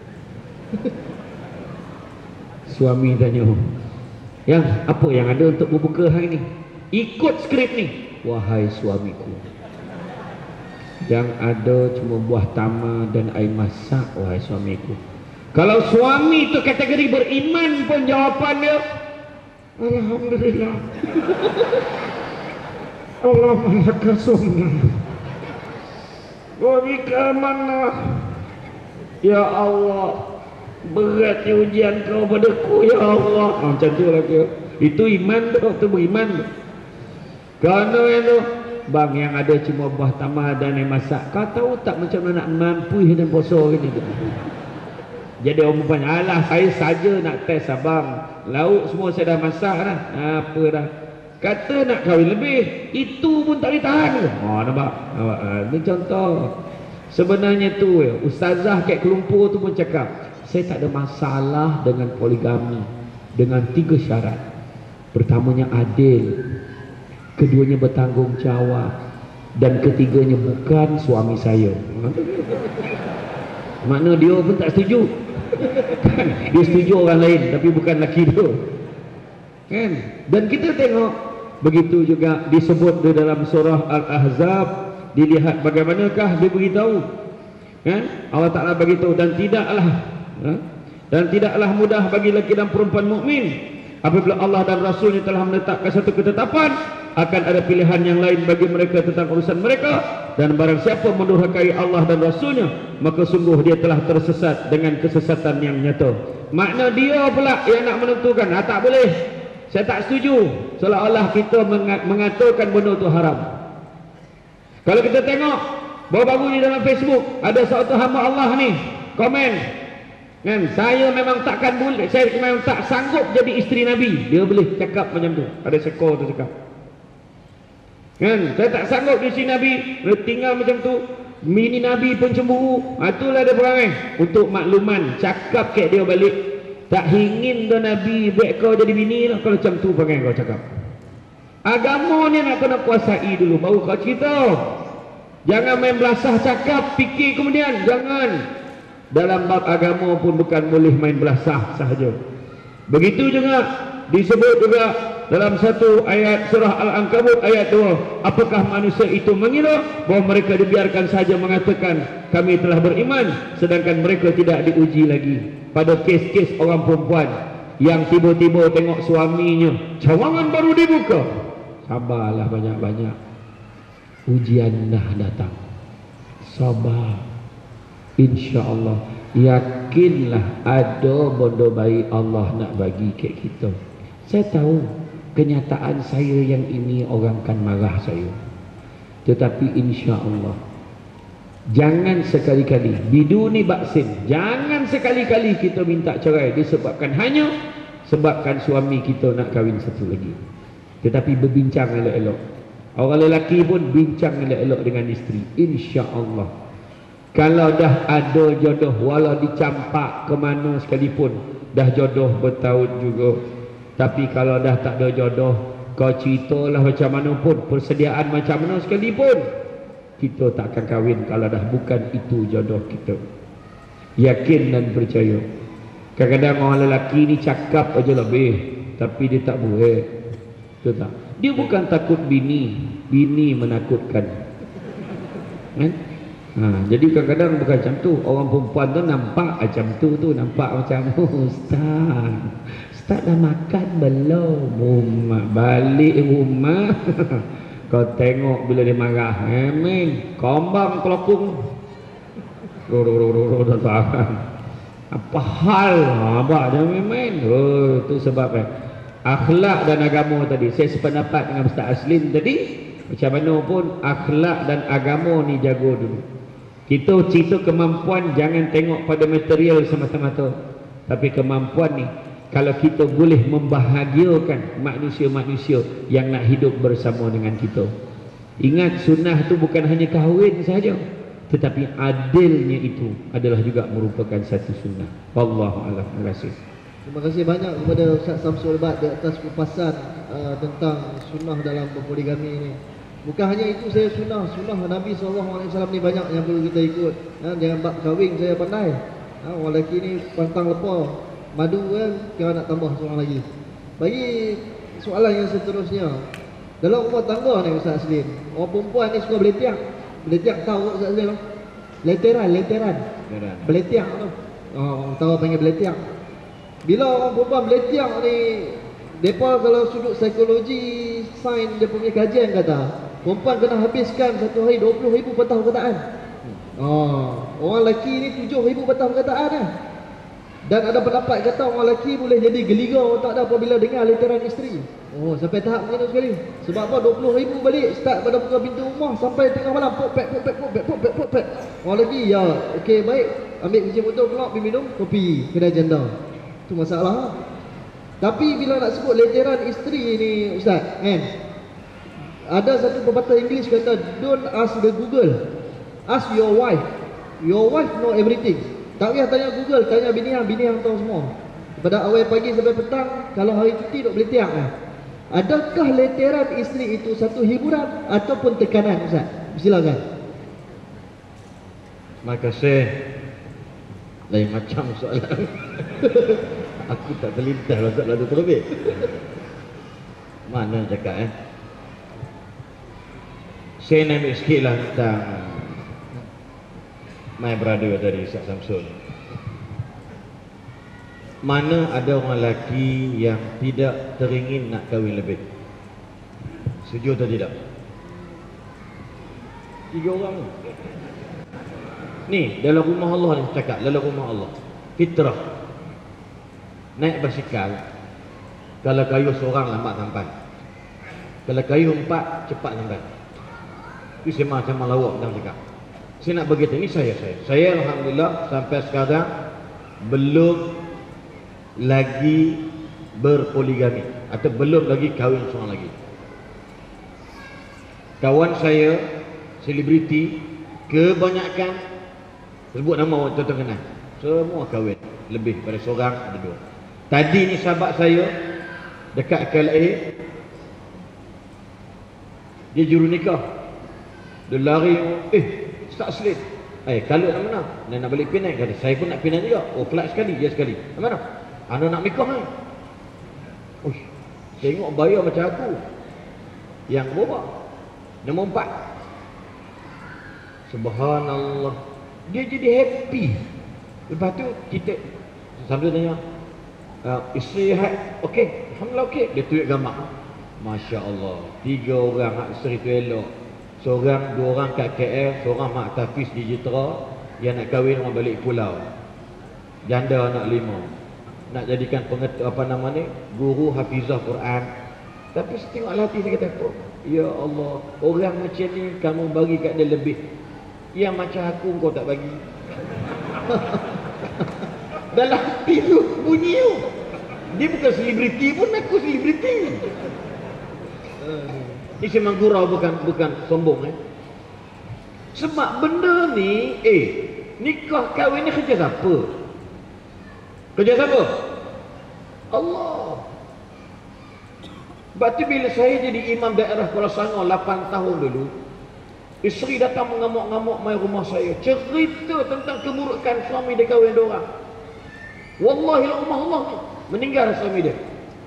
Suami tanya, yang apa yang ada untuk berbuka hari ni? Ikut skrip ni. Wahai suamiku, yang ada cuma buah tamar dan air masak wahai suamiku. Kalau suami tu kategori beriman pun jawapan dia, Alhamdulillah. Allah malaka sunnah. Wabika mana? Ya Allah, berat ujian kau padaku ya Allah. Oh, macam tu lah kira. Itu iman tu, tu beriman tu. Kerana itu, bang yang ada cuma buah tamar dan air masak. Kau tahu tak macam mana nak mampu dan puasa ni tu? Jadi orang perempuan, alah saya saja nak test abang. Lauk semua saya dah masak dah. Apa dah? Kata nak kahwin lebih, itu pun tak boleh tahan. Oh, nampak? Nampak? Ha, ini contoh. Sebenarnya tu ya, ustazah kat Kelumpur tu pun cakap, saya tak ada masalah dengan poligami dengan tiga syarat. Pertamanya adil, keduanya bertanggungjawab, dan ketiganya bukan suami saya. Makna dia pun tak setuju. Dia setuju orang lain tapi bukan laki dia. Kan? Dan kita tengok begitu juga disebut di dalam surah Al-Ahzab, dilihat bagaimanakah dia beritahu. Kan? Allah Taala beritahu, dan tidaklah ha? dan tidaklah mudah bagi lelaki dan perempuan mukmin apabila Allah dan Rasulnya telah menetapkan satu ketetapan, akan ada pilihan yang lain bagi mereka tentang urusan mereka, dan barang siapa mendurhakai Allah dan Rasulnya, maka sungguh dia telah tersesat dengan kesesatan yang nyata. Makna dia pula yang nak menentukan, ah, tak boleh, saya tak setuju, seolah-olah kita mengatakan benda itu haram. Kalau kita tengok baru-baru ni dalam Facebook, ada satu hamba Allah ni komen, kan, saya memang takkan boleh, saya memang tak sanggup jadi isteri Nabi. Dia boleh cakap macam tu, ada sekor tu cakap, kan, saya tak sanggup jadi isteri Nabi, dia tinggal macam tu. Mini Nabi pun cemburu. Itulah dia perangai. Untuk makluman, cakap kat dia balik, tak ingin dah Nabi buat kau jadi bini lah kalau macam tu perangai kau cakap. Agama ni nak kena kuasai dulu baru kau cerita. Jangan main belasah cakap, fikir kemudian. Jangan. Dalam bab agama pun bukan boleh main belasah sahaja. Begitu juga disebut juga dalam satu ayat surah Al-Ankabut ayat dua, apakah manusia itu mengira bahawa mereka dibiarkan saja mengatakan kami telah beriman, sedangkan mereka tidak diuji lagi. Pada kes-kes orang perempuan yang tiba-tiba tengok suaminya cawangan baru dibuka, sabarlah banyak-banyak, ujian dah datang. Sabar, insya-Allah. Yakinlah ada benda baik Allah nak bagi kat kita. Saya tahu kenyataan saya yang ini orang akan marah saya, tetapi insya Allah jangan sekali-kali biduni baksin, jangan sekali-kali kita minta cerai disebabkan hanya sebabkan suami kita nak kahwin satu lagi. Tetapi berbincang elok-elok. Orang lelaki pun bincang elok-elok dengan isteri. Insya Allah Kalau dah ada jodoh, walau dicampak ke mana sekalipun, dah jodoh bertaut juga. Tapi kalau dah tak ada jodoh, kau ceritalah macam mana pun, persediaan macam mana sekalipun, kita tak akan kahwin kalau dah bukan itu jodoh kita. Yakin dan percaya. Kadang-kadang orang lelaki ni cakap aja lebih, tapi dia tak buat. Betul tak? Dia bukan takut bini, bini menakutkan. Kan? Ha, jadi kadang-kadang bukan macam tu. Orang perempuan tu nampak macam tu tu, nampak macam, oh, Ustaz, Ustaz dah makan belum? Rumah, balik rumah. Kau tengok bila dia marah, emin, kombang kelokung. Ro-ro-ro-ro dah tahan. Apa hal? Abang dia main-main. Oh, tu sebab eh. Akhlak dan agama tadi, saya sependapat dengan Ustaz Aslin tadi. Macam mana pun akhlak dan agama ni jago dulu. Kita cerita kemampuan, jangan tengok pada material semata-mata, tapi kemampuan ni kalau kita boleh membahagiakan manusia-manusia yang nak hidup bersama dengan kita. Ingat, sunnah tu bukan hanya kahwin sahaja, tetapi adilnya itu adalah juga merupakan satu sunnah. Wallahu a'lam. Terima kasih. Terima kasih banyak kepada Ustaz Samsul Bad di atas kupasan uh, tentang sunnah dalam berpoligami ini. Bukan hanya itu saya sunnah, sunnah Nabi sallallahu alaihi wasallam ni banyak yang perlu kita ikut. Ha, jangan bab kahwin saya pandai. Ha, orang lelaki ni pantang lepa, madu kan, kira nak tambah seorang lagi. Bagi soalan yang seterusnya, dalam rumah tangga ni Ustaz Aslin, orang perempuan ni suka beletiak. Beletiak tahu tak Ustaz Aslin? Leteran, leteran. Beletiak tu. Oh, tahu panggil beletiak. Bila orang perempuan beletiak ni, mereka kalau sudut psikologi, sains dia punya kajian kata, perempuan kena habiskan satu hari dua puluh ribu patah perkataan. Oh, orang lelaki ni tujuh ribu patah perkataan lah. Dan ada pendapat kata orang lelaki boleh jadi geliga otak dah apabila dengar leteran isteri. Oh, sampai tahap macam tu sekali. Sebab apa? dua puluh ribu balik, start pada buka pintu rumah sampai tengah malam, pop pek pop pek pop pek pop pek pop pek. Orang lelaki, ya, okey baik, ambil kunci motor keluar pergi minum kopi kedai janda. Itu masalah. Tapi bila nak sebut leteran isteri ni Ustaz, kan? Ada satu pepatah Inggeris kata, don't ask the Google, ask your wife. Your wife know everything. Tak payah tanya Google, tanya bini hang, bini hang tahu semua. Pada awal pagi sampai petang, kalau hari cuti duk beletiak kan. Adakah leteran isteri itu satu hiburan ataupun tekanan Ustaz? Silakan. Terima kasih. Lain macam soalan. Aku tak terlintas lah soalan tu terlebih. Mana cakap eh? Saya nak ambil sikit lah tentang my brother tadi, Ustaz Samsul. Mana ada orang lelaki yang tidak teringin nak kahwin lebih? Setuju atau tidak? Tiga orang ni dalam rumah Allah ni cakap, dalam rumah Allah fitrah. Naik basikal, kalau kayu seorang lambat sampai, kalau kayu empat cepat sampai. Itu saya macam lawak dan cakap. Saya nak begitu, ini saya saya. Saya alhamdulillah sampai sekarang belum lagi berpoligami atau belum lagi kahwin seorang lagi. Kawan saya selebriti kebanyakan, sebut nama orang tuan-tuan kenal, semua kahwin lebih pada seorang ada dua. Tadi ni sahabat saya dekat K L A, dia juru nikah, dia lari, eh Ustaz Aslin, eh kalau nak mana? Dia nak balik Penang, kata saya pun nak Penang juga. Oh kelak sekali, dia sekali. Mana? Anda nak nikah kan? Uish, tengok bayar macam aku. Yang berapa? Nombor empat. Subhanallah, dia jadi happy. Lepas tu kita sambil tanya, uh, isteri hat, okey, alhamdulillah okey. Dia tunjuk gambar. Masya Allah, tiga orang hak isteri tu elok. Seorang, dua orang kat K L, seorang mak Tafiz di Jitra. Yang nak kahwin orang balik pulau. Janda anak lima. Nak jadikan pengerti, apa nama ni, guru hafizah Quran. Tapi setengoklah hati dia kata, oh, ya Allah, orang macam ni kamu bagi kat dia lebih. Yang macam aku kau tak bagi. Dalam hati tu bunyi tu. Dia bukan selebriti pun, aku selebriti. Ini memang gurau, bukan bukan sombong eh. Sebab benda ni, eh, nikah kahwin ni kerja siapa? Kerja siapa? Allah. Sebab tu bila saya jadi imam daerah Kuala Sangor lapan tahun dulu, isteri datang mengamuk-ngamuk mai rumah saya, cerita tentang keburukan suami dia kahwin dua orang. Wallahi la umah Allah ni meninggal suami dia.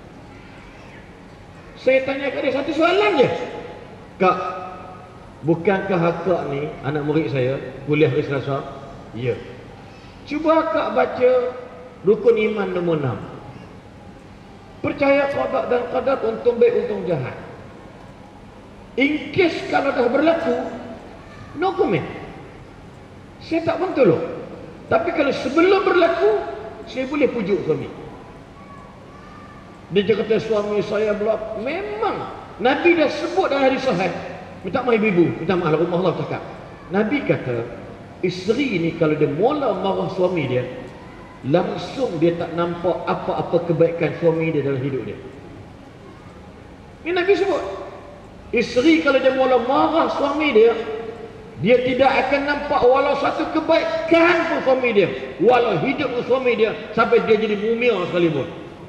Saya tanya kat dia satu soalan je. Kak, bukankah akak ni anak murid saya kuliah hari Selasa? Ya. Cuba akak baca rukun iman nombor enam. Percaya qada dan qadar, untung baik untung jahat. In case kalau dah berlaku, no comment. Saya tak bantu loh. Tapi kalau sebelum berlaku, saya boleh pujuk suami. Dia kata suami saya blok. Memang Nabi dah sebut dalam hadis sahih. Minta maaf ibu, minta maaf rumah Allah cakap. Nabi kata isteri ni kalau dia mula marah suami dia, langsung dia tak nampak apa-apa kebaikan suami dia dalam hidup dia. Ini Nabi sebut. Isteri kalau dia mula marah suami dia, dia tidak akan nampak walau satu kebaikan pun suami dia, walau hidup pun suami dia, sampai dia jadi mumia sekalipun.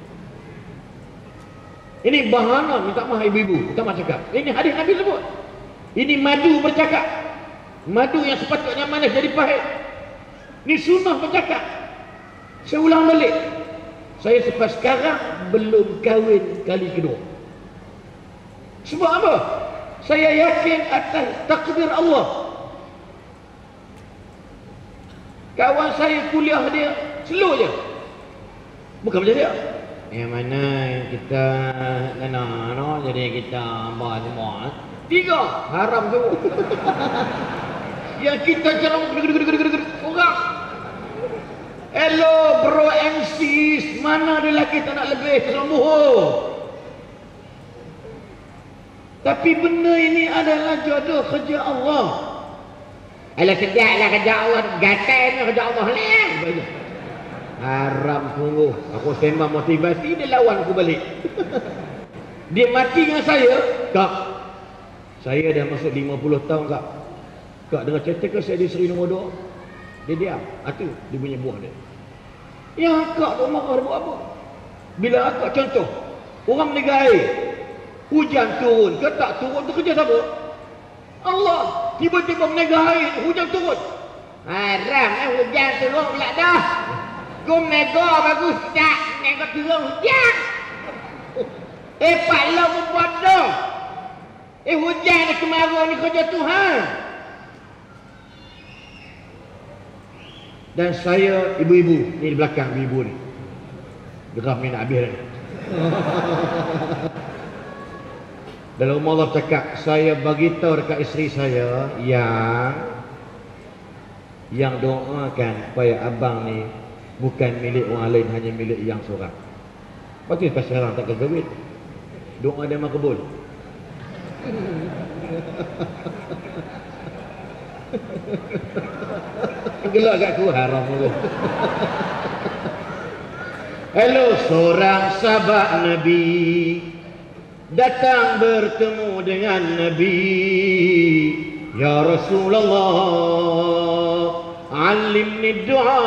Ini bahana, minta maaf ibu-ibu, minta maaf cakap. Ini hadis Nabi sebut. Ini madu bercakap. Madu yang sepatutnya manis jadi pahit. Ini sunnah bercakap. Saya ulang balik. Saya sampai sekarang belum kahwin kali kedua. Sebab apa? Saya yakin atas takdir Allah. Kawan saya kuliah dia slow je. Bukan macam dia. Yang mana kita kena no, jadi kita ambah semua. Tiga haram tu. Yang kita jalan orang. Hello bro M Cs, mana ada lelaki tak nak lebih selumuh. Tapi benda ini adalah jodoh kerja Allah. Alah sediaklah kerja Allah, gatai ni kerja Allah lah. Haram sungguh. Aku sembang motivasi, dia lawan aku balik. Dia mati dengan saya. Kak, saya dah masuk lima puluh tahun kak. Kak dengar cerita ke saya di seri nombor dua? Dia diam. Itu dia punya buah dia. Yang akak tu marah dia buat apa? Bila akak contoh, orang menegak air, hujan turun ke tak turun tu kerja siapa? Allah. Tiba-tiba menegak air, hujan turun. Haram eh hujan turun pula dah. Kau menegak bagus tak? Menegak turun hujan. Eh Pak Lau pun bodoh. Eh hujan ni kemarau ni kerja Tuhan. Dan saya, ibu-ibu, ni di belakang ibu-ibu ni. Geram ni nak habis ni. Dalam rumah Allah cakap, saya bagi tahu dekat isteri saya yang yang doakan supaya abang ni bukan milik orang lain, hanya milik yang seorang. Lepas tu lepas sekarang tak kegawin. Doa dia makbul. Gelak kat aku haram tu. Hello, seorang sahabat Nabi datang bertemu dengan Nabi. Ya Rasulullah, alimni doa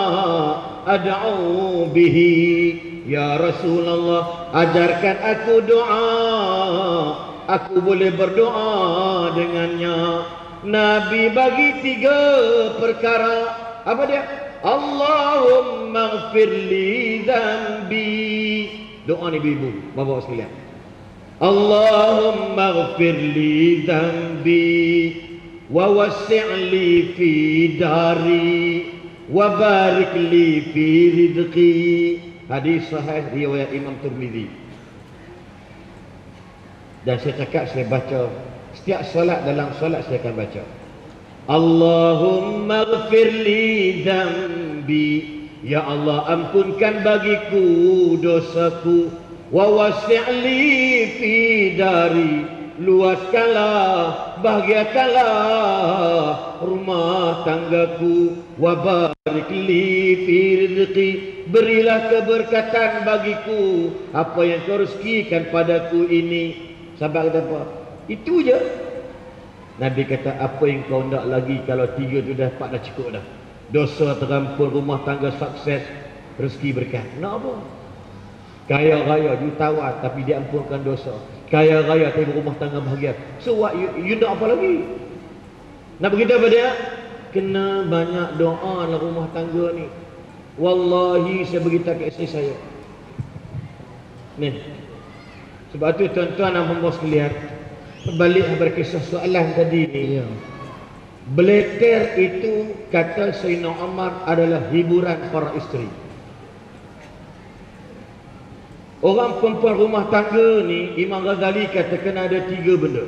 ad'u bihi. Ya Rasulullah, ajarkan aku doa, aku boleh berdoa dengannya. Nabi bagi tiga perkara. Apa dia? Allahumma ghfirli dhanbi. Doa ni ibu, bapak sekalian. Allahumma ghfirli dhanbi wa wasi'li fi dari wa barik li fi rizqi. Hadis sahih riwayat Imam Tirmizi. Dan saya cakap, saya baca setiap solat, dalam solat saya akan baca Allahumma ghfirli dhanbi. Ya Allah, ampunkan bagiku dosaku. Wa wasi'li fi dari, luaskanlah, bahagiakanlah rumah tanggaku. Wa barik li fi rizqi, berilah keberkatan bagiku apa yang kau rezekikan padaku ini. Sahabat kata apa? Itu je. Nabi kata, apa yang kau nak lagi kalau tiga tu dah dapat dah cukup dah. Dosa terampun, rumah tangga sukses, rezeki berkat. Nak apa? Kaya raya, jutawan tapi dia ampunkan dosa. Kaya raya tapi rumah tangga bahagia. So what you, you nak apa lagi? Nak beritahu pada dia, kena banyak doa dalam rumah tangga ni. Wallahi saya beritahu ke isteri saya. Ni. Sebab tu tuan-tuan dan puan-puan sekalian, balik kepada kisah soalan tadi ni. Ya. Beleter itu kata Sayyidina Umar adalah hiburan para isteri. Orang perempuan rumah tangga ni, Imam Ghazali kata kena ada tiga benda.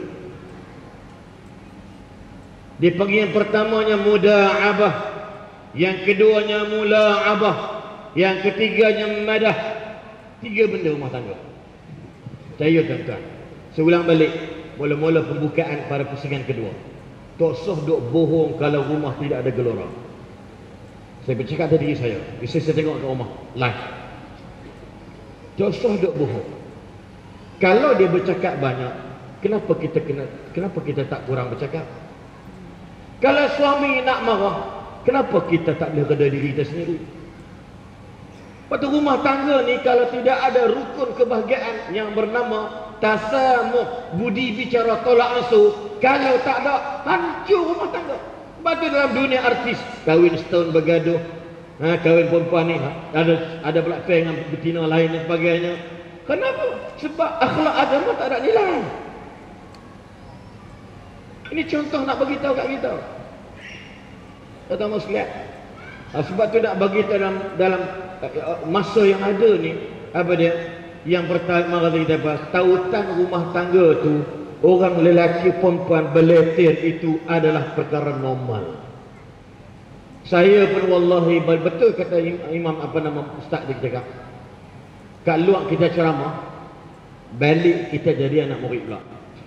Dia panggil yang pertamanya muda'abah, yang keduanya mula'abah, yang ketiganya madah. Tiga benda rumah tangga. Saya tuan-tuan, saya ulang balik mula-mula pembukaan pada pusingan kedua. Tak sah duk bohong kalau rumah tidak ada gelora. Saya bercakap tadi diri saya, isteri saya tengok kat rumah live. Tak sah duk bohong. Kalau dia bercakap banyak, kenapa kita kena kenapa kita tak kurang bercakap? Kalau suami nak marah, kenapa kita tak boleh reda diri kita sendiri? Waktu rumah tangga ni kalau tidak ada rukun kebahagiaan yang bernama tasamuh, budi bicara tolak ansur, kalau tak ada, hancur rumah tangga. Sebab tu dalam dunia artis, kahwin setahun bergaduh, ha, kahwin perempuan ni ada ada pula affair dengan betina lain dan sebagainya. Kenapa? Sebab akhlak agama tak ada nilai. Ini contoh nak bagi tahu kat kita. Kata muslihat. Sebab tu nak bagi tahu dalam dalam masa yang ada ni, apa dia? Yang pertama kata kita bahas, tautan rumah tangga tu, orang lelaki perempuan beletir itu adalah perkara normal. Saya pun wallahi betul kata imam apa nama ustaz dia cakap. Kat luar kita ceramah, balik kita jadi anak murid pula.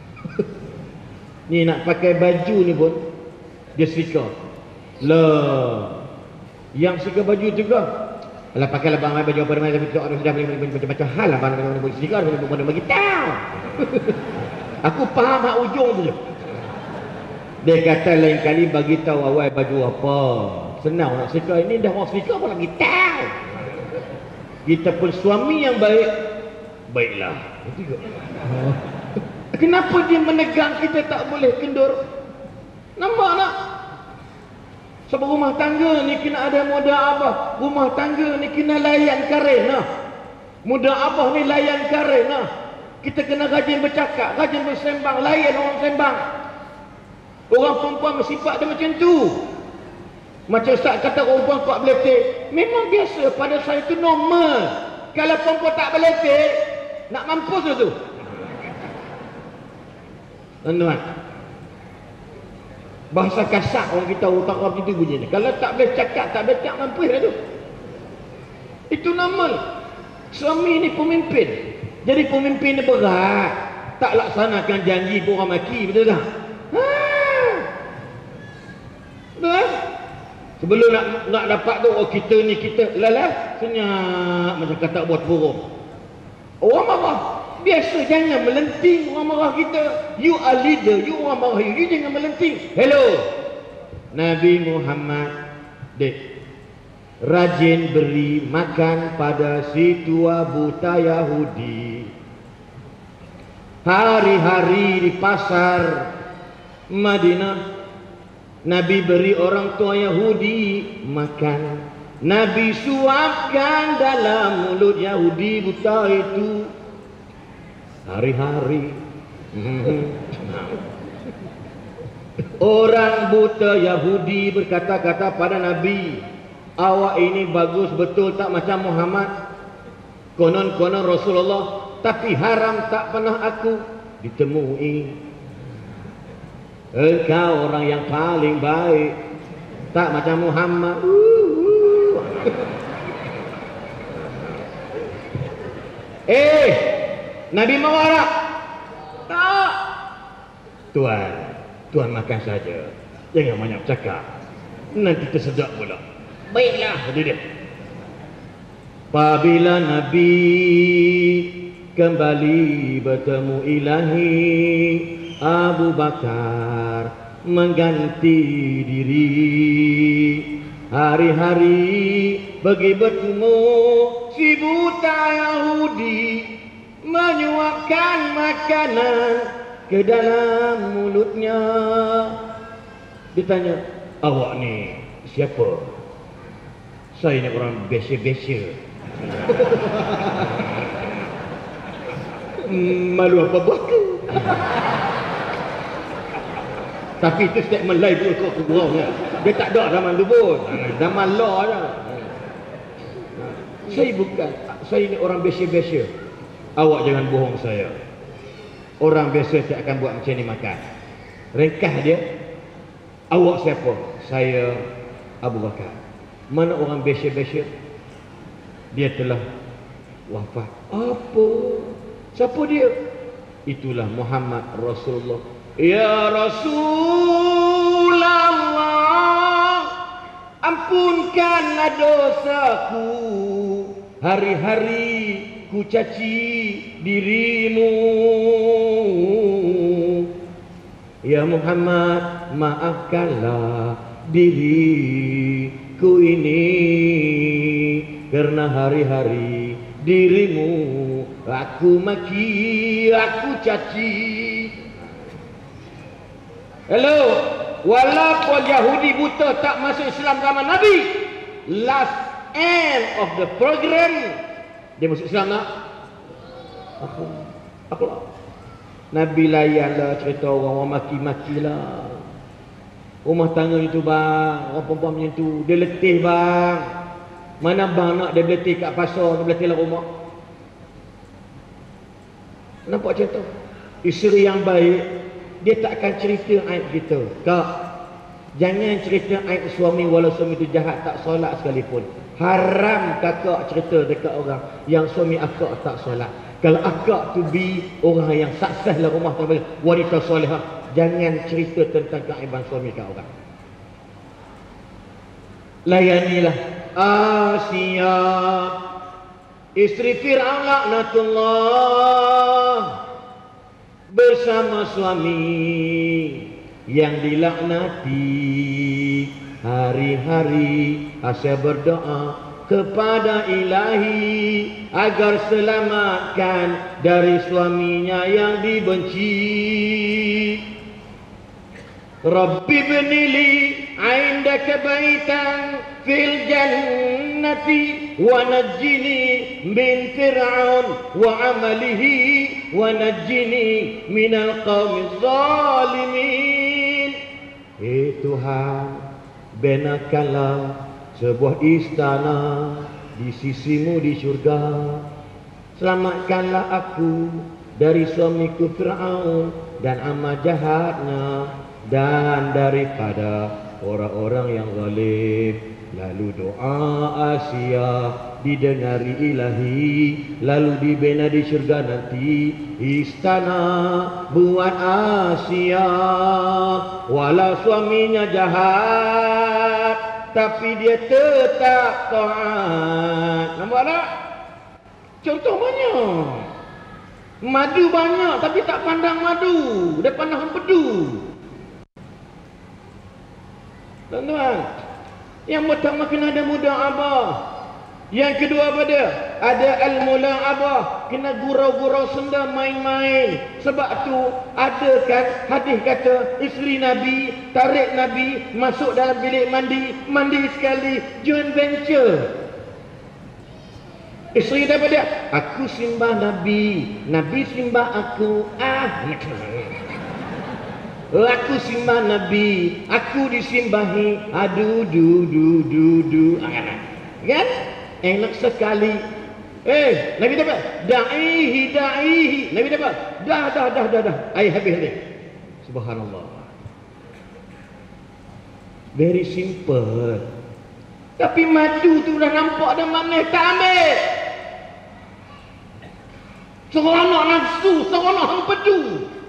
Ni nak pakai baju ni pun dia setrika. Lah, yang setrika baju juga. Alah pakailah bang baju apa nama tapi orang sudah boleh macam-macam hal lah bang baju setrika boleh boleh bagi tahu. Aku faham hak ujung tu je. Dia kata lain kali bagi tahu awal baju apa. Senang nak setrika, ini dah mau setrika apa lagi tahu. Kita pun suami yang baik, baiklah. Itu juga. Kenapa dia menegang kita tak boleh kendur? Nampak tak? Sebab rumah tangga ni kena ada muda'abah. Rumah tangga ni kena layan karena. Muda'abah ni layan karena. Kita kena rajin bercakap, rajin bersembang, layan orang sembang. Orang perempuan bersifat dia macam tu. Macam Ustaz kata perempuan kuat beletik, memang biasa pada saya tu normal. Kalau perempuan tak beletik, nak mampus lah tu. Tuan-tuan, bahasa kasar orang kita utara begitu bunyinya. Kalau tak boleh cakap, tak boleh cakap, mampus lah tu. Itu normal. Suami ni pemimpin. Jadi pemimpin ni berat. Tak laksanakan janji pun orang maki, betul tak? Ha. Betul tak? Sebelum nak nak dapat tu, oh kita ni kita lalah senyap macam kata buat burung. Orang marah. Biasa, jangan melenting orang marah kita. You are leader, you orang marah you, you jangan melenting. Hello. Nabi Muhammad dek rajin beri makan pada si tua buta Yahudi. Hari-hari di pasar Madinah Nabi beri orang tua Yahudi makan. Nabi suapkan dalam mulut Yahudi buta itu hari-hari. Orang buta Yahudi berkata-kata pada Nabi, awak ini bagus betul tak macam Muhammad? Konon-konon Rasulullah, tapi haram tak pernah aku ditemui. Engkau orang yang paling baik, tak macam Muhammad. Eh, Nabi marah tak? Tuan, Tuan makan saja, jangan banyak cakap, nanti tersedak pula. Baiklah, jadi dia. Apabila Nabi kembali bertemu Ilahi, Abu Bakar mengganti diri. Hari-hari pergi bertemu si buta Yahudi, menyuapkan makanan ke dalam mulutnya. Ditanya, awak ni siapa? Saya ni orang biasa-biasa. Malu apa buat tu? Tapi itu statement lain tu kau kurang ya. Dia tak ada zaman tu pun. Zaman law je. Saya bukan, saya ni orang biasa-biasa. Awak jangan bohong saya. Orang biasa tak akan buat macam ni makan. Ringkas dia. Awak siapa? Saya Abu Bakar. Mana orang biasa-biasa? Dia telah wafat. Apa? Siapa dia? Itulah Muhammad Rasulullah. Ya Rasulullah, ampunkanlah dosaku. Hari-hari ku caci dirimu. Ya Muhammad, maafkanlah diriku ini, karena hari-hari dirimu aku maki, aku caci. Hello, walaupun Yahudi buta tak masuk Islam zaman Nabi, last end of the program dia masuk Islam tak? Aku, aku lah. Nabi layan lah cerita orang, orang maki-maki lah. Rumah tangga itu bang, orang perempuan macam tu, dia letih bang. Mana bang nak dia letih kat pasar, dia letih lah rumah. Nampak macam tu? Isteri yang baik, dia tak akan cerita aib kita. Kak, jangan cerita aib suami walau suami itu jahat, tak solat sekalipun. Haram kakak cerita dekat orang yang suami akak tak solat. Kalau akak tu be orang yang sukses lah rumah tangga, wanita solehah, jangan cerita tentang keaiban suami kat orang. Layanilah Asia, isteri Fir'aun laknatullah, bersama suami yang dilaknati. Hari-hari Asia berdoa kepada Ilahi agar selamatkan dari suaminya yang dibenci. Rabbi bnili indaka baitan fil jannati wa najjini min fir'aun wa amalihi wa najjini minal qaumiz zalimin. Eh Tuhan, benakanlah sebuah istana di sisimu di syurga. Selamatkanlah aku dari suamiku Fir'aun dan amal jahatnya, dan daripada orang-orang yang zalim. Lalu doa Asia didengari Ilahi, lalu dibina di syurga nanti istana buat Asia. Walau suaminya jahat, tapi dia tetap taat. Nampak tak? Contoh banyak. Madu banyak tapi tak pandang madu, dia pandang empedu. Tuan-tuan, yang pertama kena ada muda'abah. Yang kedua apa dia? Ada al-mula'abah, kena gurau-gurau senda main-main. Sebab tu ada kan hadis kata isteri Nabi tarik Nabi masuk dalam bilik mandi, mandi sekali, joint venture. Isteri dapat dia, aku simbah Nabi, Nabi simbah aku. Ah, aku simbah Nabi, aku disimbahi. Aduh, du, du, du, du. Kan? Enak sekali. Eh, Nabi dapat. Da'ihi, da'ihi. Nabi dapat. Dah, dah, dah, dah, dah. Air habis ni. Subhanallah. Very simple. Tapi madu tu dah nampak dah manis, tak ambil. Seronok nafsu, seronok empedu.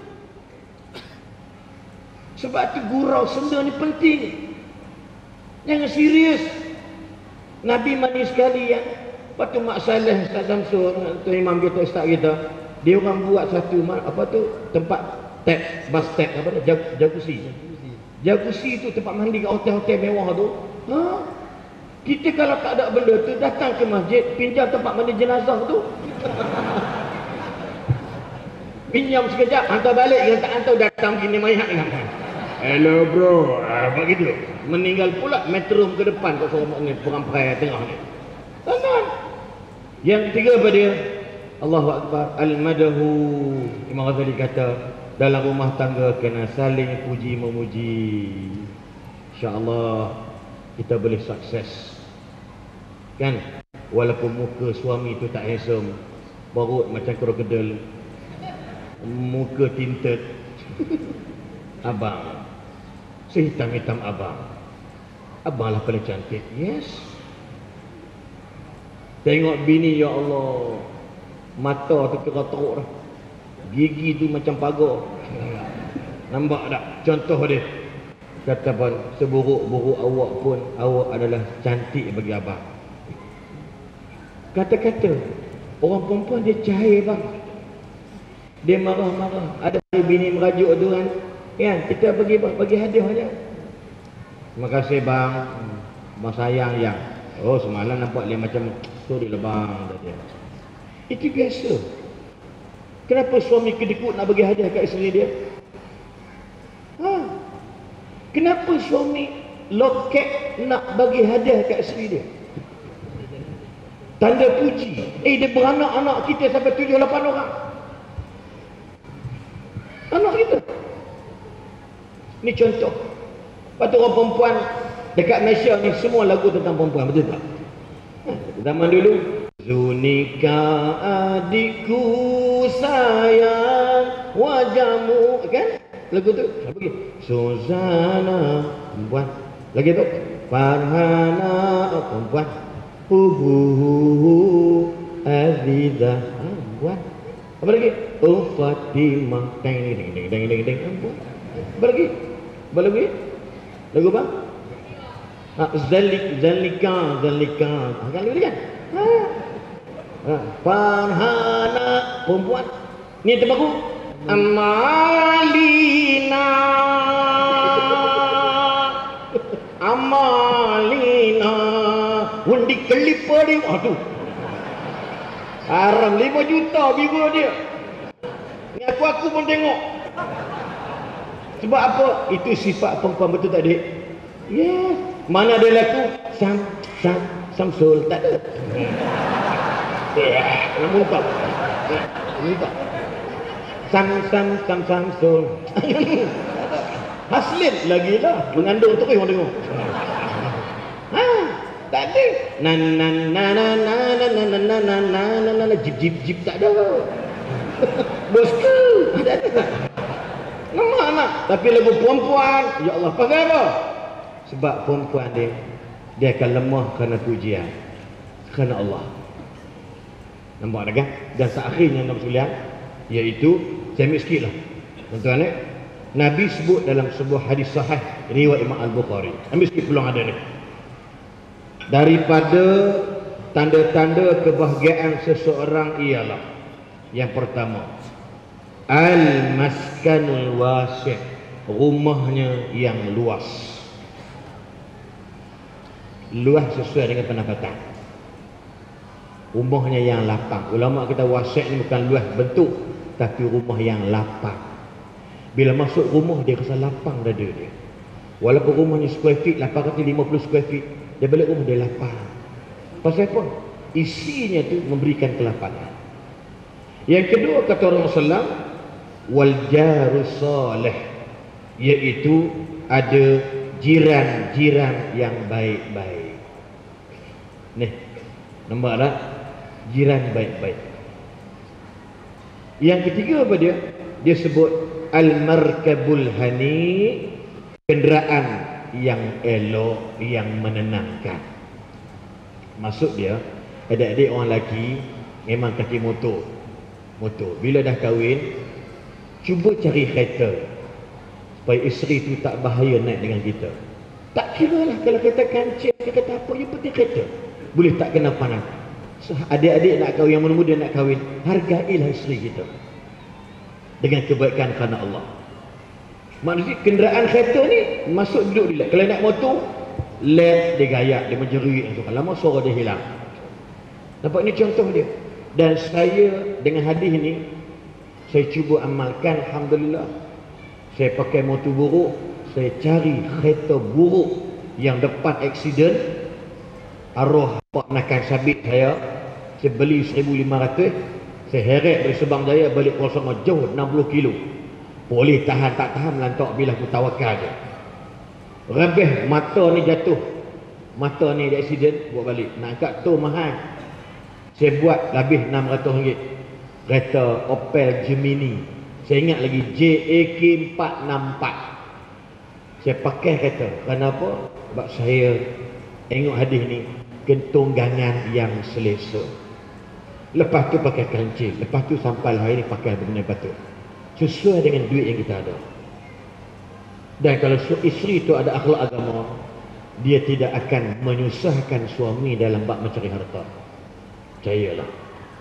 Sebab tu gurau senda ni penting. Jangan serius. Nabi mandi sekali ya. Lepas tu Mak Saleh, Ustaz Samsul, tu imam kita, ustaz kita, dia orang buat satu apa tu tempat Tap, bus tap apa dia? Jag, jacuzzi. Jacuzzi tu tempat mandi kat hotel-hotel mewah tu. Ha? Kita kalau tak ada benda tu datang ke masjid, pinjam tempat mandi jenazah tu. Pinjam sekejap, hantar balik, yang tak hantar datang gini mayat kan. Hello bro, ah, begitu. Meninggal pula metro ke depan kat seorang ni, perampai tengah ni. Tuan-tuan. Yang ketiga apa dia? Allahu Akbar, al-madahu. Imam Ghazali kata, dalam rumah tangga kena saling puji memuji. InsyaAllah kita boleh sukses. Kan? Walaupun muka suami tu tak handsome, perut macam krokodil, muka tinted, abang sehitam-hitam abang, abang lah paling cantik. Yes. Tengok bini, ya Allah, mata tu kira teruk dah, gigi tu macam pagar. Nampak tak contoh dia? Kata pun, seburuk-buruk awak pun, awak adalah cantik bagi abang. Kata-kata orang perempuan dia cair bang, dia marah-marah. Ada bini merajuk tu kan, kan kita bagi bagi hadiah aja. Terima kasih bang, bang sayang yang. Oh semalam nampak dia macam sorry lah bang. Itu biasa. Kenapa suami kedekut nak bagi hadiah kat isteri dia? Ha? Kenapa suami loket nak bagi hadiah kat isteri dia? Tanda puji. Eh dia beranak anak kita sampai tujuh lapan orang. Anak kita. Ni contoh. Lepas tu orang perempuan dekat Malaysia ni semua lagu tentang perempuan, betul tak? Ha, zaman dulu, Zunika adikku sayang wajahmu, kan? Lagu tu apa lagi? Suzana perempuan. Lagi tu Farhana perempuan. Huhuhu Aziza perempuan. Apa lagi? Oh Fatimah. Deng deng deng deng deng deng perempuan. Apa lagi? Apa lagi? Lagu apa? Ha, Zalik Zalika Zalika. Ha, kan lagu ni kan? Ha. Ha. Farhana perempuan. Ni terbaru. Amalina Amalina undi kelipadi. Aduh, haram lima juta biru dia. Ni aku aku pun tengok. Sebab apa? Itu sifat perempuan, betul tak dik? Yes. Mana ada lagu Sam Sam Samsul, tak ada. Nak muntah. Muntah. Sam Sam Sam Samsul. Haslin lagi lah, mengandung terus orang tengok. Ha, tak ada. Nan nan nan nan nan nan nan nan nan nan jip jip jip tak ada. Bosku, tak ada. Nama anak, tapi lagu perempuan, ya Allah, pasal apa? Sebab perempuan dia dia akan lemah kerana pujian, kerana Allah. Nampak tak kan? Dan seakhirnya Nabi sekalian, iaitu saya ambil sikit lah tuan-tuan eh. Nabi sebut dalam sebuah hadis sahih riwayat Imam Al-Bukhari. Ambil sikit peluang ada ni. Daripada tanda-tanda kebahagiaan seseorang ialah yang pertama, al-maskanul wasi', rumahnya yang luas. Luas sesuai dengan pendapatan. Rumahnya yang lapang. Ulama kita wasi' ni bukan luas bentuk, tapi rumah yang lapang. Bila masuk rumah dia rasa lapang dada dia. Walaupun rumahnya square feet, lapan ratus lima puluh square feet, dia balik rumah dia lapang. Pasal apa? Isinya tu memberikan kelapangan. Yang kedua kata Rasulullah, wal jarus salih, iaitu ada jiran-jiran yang baik-baik. Nih, nampak tak? Jiran baik-baik. Yang ketiga apa dia? Dia sebut al-markabul hani, kenderaan yang elok, yang menenangkan. Maksud dia, adik-adik orang lelaki memang kaki motor. Motor. Bila dah kahwin, cuba cari kereta supaya isteri tu tak bahaya naik dengan kita. Tak kira lah kalau kereta kancil, dia kata apa, yang penting kereta boleh tak kena panas. So, adik-adik nak kahwin, yang muda-muda nak kahwin, hargailah isteri kita. dengan kebaikan kerana Allah. Maksudnya kenderaan kereta ni masuk duduk di lap. Kalau naik motor, lap dia gayak, dia menjerit, lama suara dia hilang. Nampak ni contoh dia. Dan saya dengan hadis ni saya cuba amalkan, alhamdulillah. Saya pakai motor buruk, saya cari kereta buruk yang depan aksiden. Arwah pak nakan sabit saya, saya beli seribu lima ratus, saya heret dari Subang Jaya balik Kuala Selangor jauh enam puluh kilo. Boleh tahan tak tahan lantak bila aku tawakal je. Rabih mata ni jatuh. Mata ni di aksiden, buat balik. Nak angkat tu mahal. Saya buat lebih enam ratus ringgit. Kereta Opel Gemini. Saya ingat lagi J A K empat enam empat. Saya pakai kereta. Kenapa? Sebab saya tengok hadis ni, kentunggangan yang selesa. Lepas tu pakai kancil. Lepas tu sampai hari ni pakai benda batu. Sesuai dengan duit yang kita ada. Dan kalau isteri itu ada akhlak agama, dia tidak akan menyusahkan suami dalam bab mencari harta. Percayalah.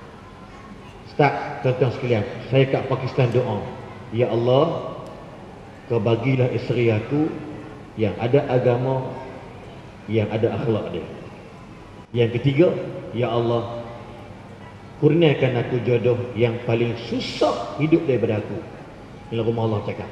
Start, tuan-tuan sekalian, saya kat Pakistan doa, ya Allah, kau bagilah isteri aku yang ada agama, yang ada akhlak dia. Yang ketiga, ya Allah, kurniakan aku jodoh yang paling susah hidup daripada aku. Inilah rumah Allah cakap.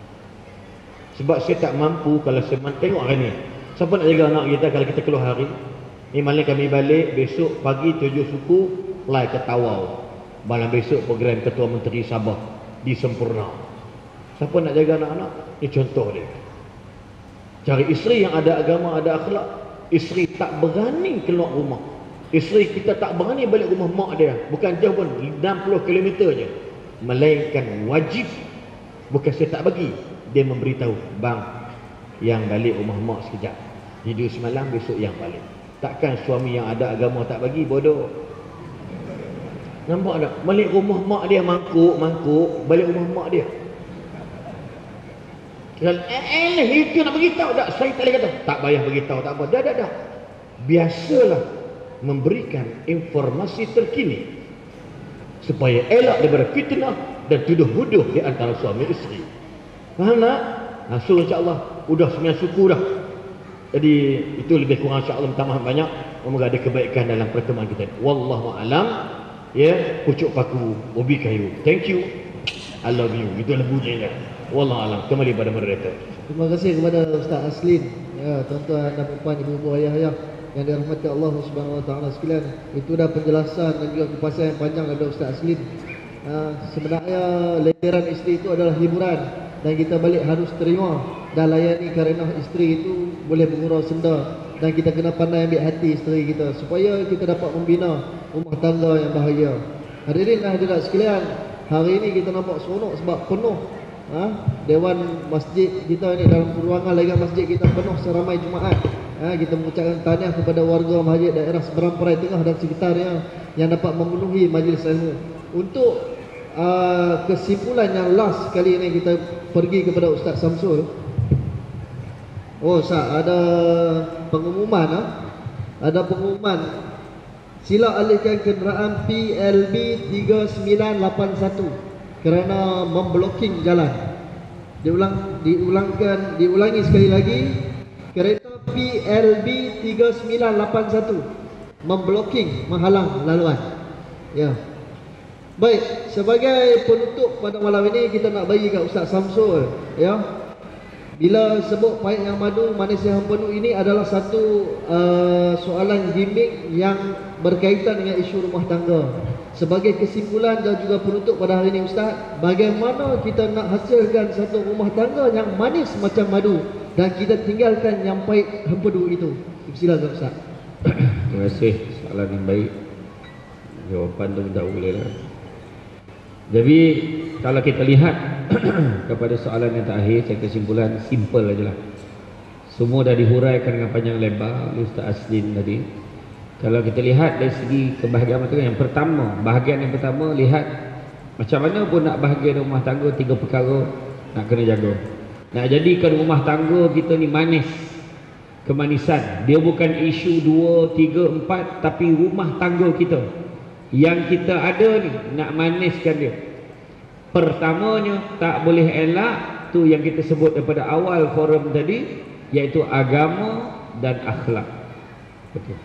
Sebab saya tak mampu kalau saya tengok hari ni. Siapa nak jaga anak kita kalau kita keluar hari? Ni malam kami balik, besok pagi tujuh suku, fly ke Tawau. Malam besok program Ketua Menteri Sabah di Sempurna. Siapa nak jaga anak-anak? Ini contoh dia. Cari isteri yang ada agama, ada akhlak. Isteri tak berani keluar rumah. Isteri kita tak berani balik rumah mak dia. Bukan jauh pun, enam puluh kilometer je. Melainkan wajib. Bukan saya tak bagi. Dia memberitahu, bang, yang balik rumah mak sekejap. Tidur semalam, besok yang balik. Takkan suami yang ada agama tak bagi, bodoh. Nampak tak? Balik rumah mak dia mangkuk-mangkuk, balik rumah mak dia. Kalau eh, eh itu nak beritahu tak? Saya tak boleh kata. Tak payah beritahu, tak apa. Dah, dah, dah. Biasalah memberikan informasi terkini supaya elak daripada fitnah dan tuduh-huduh di antara suami isteri. Faham tak? Nah, so insya-Allah udah sembilan suku dah. Jadi itu lebih kurang insya-Allah minta maaf banyak. Semoga ada kebaikan dalam pertemuan kita. Wallahu a'lam. Ya, pucuk paku, ubi kayu. Thank you. I love you. Itu lah bunyinya. Wallahu a'lam. Kembali pada moderator. Terima kasih kepada Ustaz Aslin. Ya, tuan-tuan dan puan, ibu-ibu, ayah-ayah yang dirahmati Allah Subhanahu wa taala sekalian. Itu dah penjelasan dan juga kupasan yang panjang daripada Ustaz Aslin. Uh, sebenarnya letiran isteri itu adalah hiburan dan kita balik harus terima dan layani kerana isteri itu boleh mengurau senda dan kita kena pandai ambil hati isteri kita supaya kita dapat membina rumah tangga yang bahagia. Hadirin dan hadirat sekalian, hari ini kita nampak seronok sebab penuh ha? Dewan masjid kita ni, dalam ruangan layan masjid kita penuh seramai Jumaat. Ha, kita mengucapkan tahniah kepada warga masjid daerah Seberang-Perai Tengah dan sekitarnya yang dapat memenuhi majlis ilmu. Untuk uh, kesimpulan yang last kali ini kita pergi kepada Ustaz Samsul. Oh Ustaz, ada pengumuman ha? Ada pengumuman. Sila alihkan kenderaan P L B tiga sembilan lapan satu kerana membloking jalan. Diulang diulangkan diulangi sekali lagi. Kereta P L B tiga sembilan lapan satu membloking, menghalang laluan. Ya. Baik, sebagai penutup pada malam ini kita nak bagi kat Ustaz Samsul, ya. Bila sebut pahit yang madu, manis yang penuh, ini adalah satu uh, soalan gimmick yang berkaitan dengan isu rumah tangga. Sebagai kesimpulan dan juga penutup pada hari ini Ustaz, bagaimana kita nak hasilkan satu rumah tangga yang manis macam madu dan kita tinggalkan yang pahit hempedu itu. Silakan Ustaz. Terima kasih, soalan yang baik. Jawapan tu tak boleh lah. Jadi kalau kita lihat kepada soalan yang terakhir, saya kesimpulan simple aja lah. Semua dah dihuraikan dengan panjang lebar oleh Ustaz Aslin tadi. Kalau kita lihat dari segi kebahagiaan itu, yang pertama, bahagian yang pertama, lihat macam mana pun nak bahagia rumah tangga, tiga perkara nak kena jaga. Nak jadikan rumah tangga kita ni manis, kemanisan. Dia bukan isu dua, tiga, empat, tapi rumah tangga kita yang kita ada ni nak maniskan dia. Pertamanya tak boleh elak, tu yang kita sebut daripada awal forum tadi, iaitu agama dan akhlak. Betul.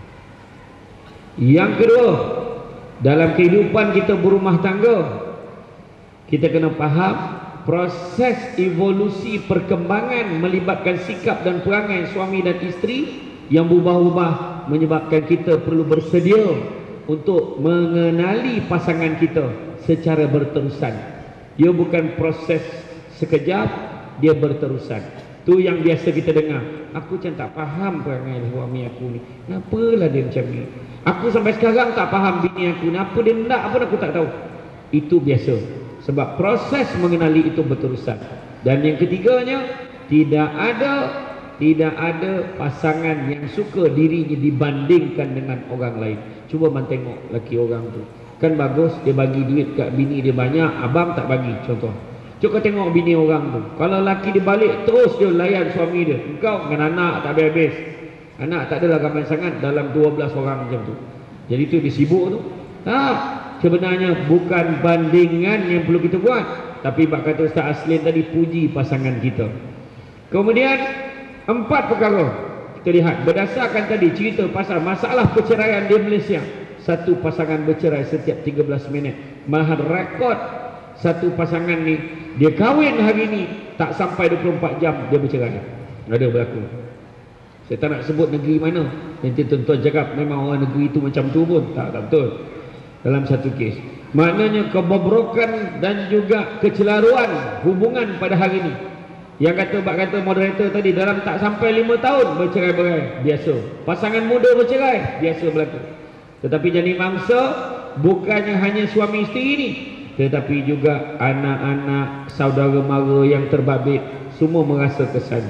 Yang kedua, dalam kehidupan kita berumah tangga, kita kena faham proses evolusi perkembangan melibatkan sikap dan perangai suami dan isteri yang berubah-ubah, menyebabkan kita perlu bersedia untuk mengenali pasangan kita secara berterusan. Dia bukan proses sekejap, dia berterusan. Tu yang biasa kita dengar, aku macam tak faham perangai suami aku ni, kenapalah dia macam ni, aku sampai sekarang tak faham bini aku ni, apa dia nak apa aku tak tahu. Itu biasa, sebab proses mengenali itu berterusan. Dan yang ketiganya, tidak ada tidak ada pasangan yang suka dirinya dibandingkan dengan orang lain. Cuba man tengok laki orang tu, kan bagus, dia bagi duit kat bini dia banyak, abang tak bagi, contoh. Cuba tengok bini orang tu, kalau laki dia balik terus dia layan suami dia, engkau dengan anak tak habis-habis, anak tak adalah ramai sangat dalam dua belas orang macam tu. Jadi tu dia sibuk tu. Tak, sebenarnya bukan bandingan yang perlu kita buat, tapi bab kata Ustaz Aslin tadi, puji pasangan kita. Kemudian empat perkara kita lihat berdasarkan tadi cerita pasal masalah perceraian di Malaysia. Satu pasangan bercerai setiap tiga belas minit. Malahan rekod satu pasangan ni, dia kahwin hari ni, tak sampai dua puluh empat jam dia bercerai. Ada berlaku. Saya tak nak sebut negeri mana, nanti tuan-tuan cakap memang orang negeri itu macam tu pun. Tak, tak betul. Dalam satu kes, maknanya kebobrokan dan juga kecelaruan hubungan pada hari ini. Yang kata bak kata moderator tadi, dalam tak sampai lima tahun bercerai-berai, biasa. Pasangan muda bercerai, biasa berlaku. Tetapi jadi mangsa bukannya hanya suami isteri ini, tetapi juga anak-anak, saudara mara yang terbabit, semua merasa kesan.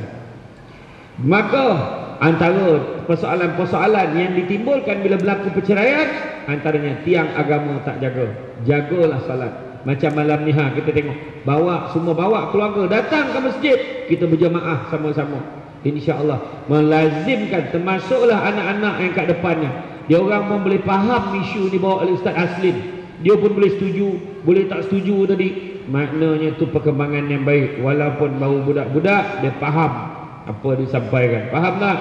Maka antara persoalan-persoalan yang ditimbulkan bila berlaku perceraian, antaranya tiang agama tak jaga. Jagalah salat. Macam malam ni ha, kita tengok, bawa semua bawa keluarga datang ke masjid, kita berjamaah sama-sama, insya-Allah melazimkan, termasuklah anak-anak yang kat depannya. Dia orang pun boleh faham isu ni bawa oleh Ustaz Aslin, dia pun boleh setuju, boleh tak setuju tadi. Maknanya tu perkembangan yang baik. Walaupun baru budak-budak, dia faham apa disampaikan. Faham tak?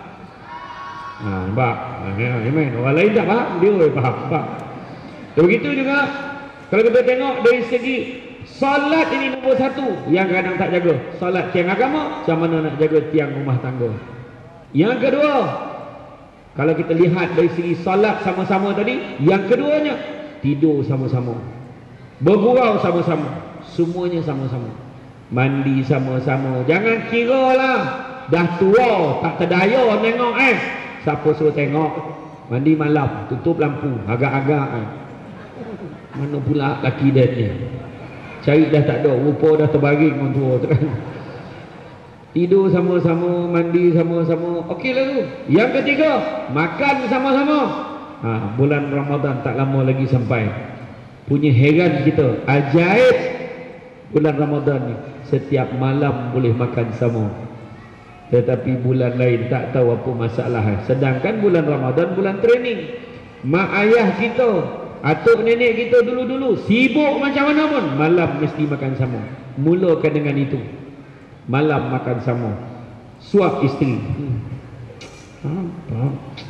Ha, nampak? Ha, amen. Orang lain tak faham, dia boleh faham. Faham? Begitu juga kalau kita tengok dari segi solat, ini nombor satu yang kadang tak jaga. Solat tiang agama, macam mana nak jaga tiang rumah tangga. Yang kedua, kalau kita lihat dari segi solat sama-sama tadi, yang keduanya, tidur sama-sama, bergurau sama-sama, semuanya sama-sama, mandi sama-sama. Jangan kira lah dah tua tak terdaya tengok eh, siapa suruh tengok mandi malam, tutup lampu agak-agak eh. Mana pula laki dia ni, cari dah tak ada, rupa dah terbaring orang tua tu kan. Tidur sama-sama, mandi sama-sama, okey lah tu. Yang ketiga, makan sama-sama. Ha, bulan Ramadan tak lama lagi sampai. Punya heran kita, ajaib bulan Ramadan ni, setiap malam boleh makan sama. Tetapi bulan lain tak tahu apa masalah. Sedangkan bulan Ramadan bulan training. Mak ayah kita, atuk nenek kita dulu-dulu sibuk macam mana pun, malam mesti makan sama. Mulakan dengan itu, malam makan sama. Suap isteri, hmm. apa?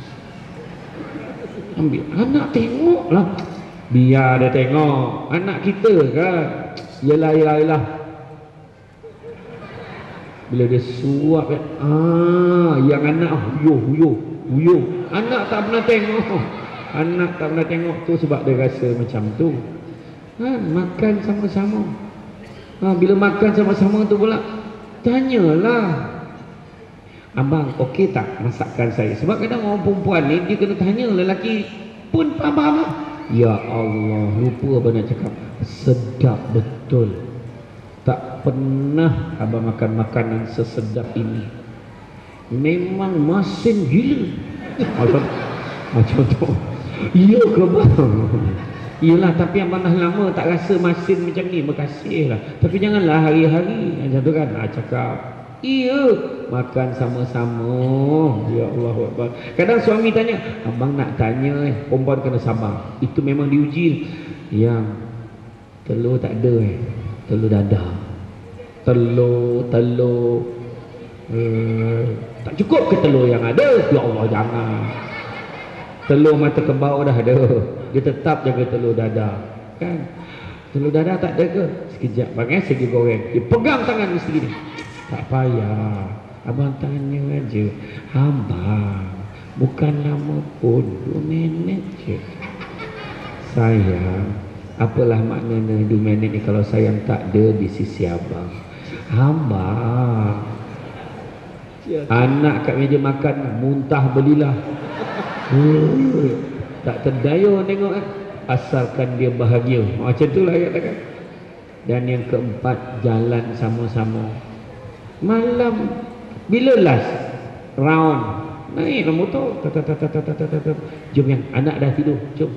Ambil anak tengok lah, biar dia tengok anak kita kan. Yelah, yelah, yelah. Bila dia suap kan, ah, yang anak huyuh, huyuh, huyuh. Anak tak pernah tengok. Anak tak pernah tengok tu sebab dia rasa macam tu. Ha, makan sama-sama. Ha, bila makan sama-sama tu pula, tanyalah, abang okey tak masakan saya? Sebab kadang orang perempuan ni, dia kena tanya lelaki pun faham lah. Ya Allah, lupa abang nak cakap, sedap betul. Tak pernah abang makan makanan sesedap ini. Memang masin gila. Macam macam tu. Ya ke bang? Iyalah, tapi abang dah lama tak rasa masin macam ni. Makasih lah. Tapi janganlah hari-hari macam tu kan. Ha, cakap, iya, makan sama-sama. Ya Allah Akbar. Kadang suami tanya, abang nak tanya eh, perempuan kena sabar. Itu memang diuji. Yang telur tak ada eh. telur dadah. Telur, telur eh, tak cukup ke telur yang ada? Ya Allah, jangan. Telur mata kembau dah ada, dia tetap jaga telur dadah kan. Telur dadah tak ada ke? Sekejap bang, segi goreng, dia pegang tangan isteri dia. Tak payah, abang tanya aja, abang bukan nama pun dua minit je. Sayang, apalah maknanya dua minit ni kalau sayang tak ada di sisi abang. Abang, anak kat meja makan muntah belilah. Hmm, tak terdaya tengok kan, asalkan dia bahagia. Macam tu lah katakan. Dan yang keempat, jalan sama-sama. Malam bila last round naik motor, jom yang anak dah tidur, jom.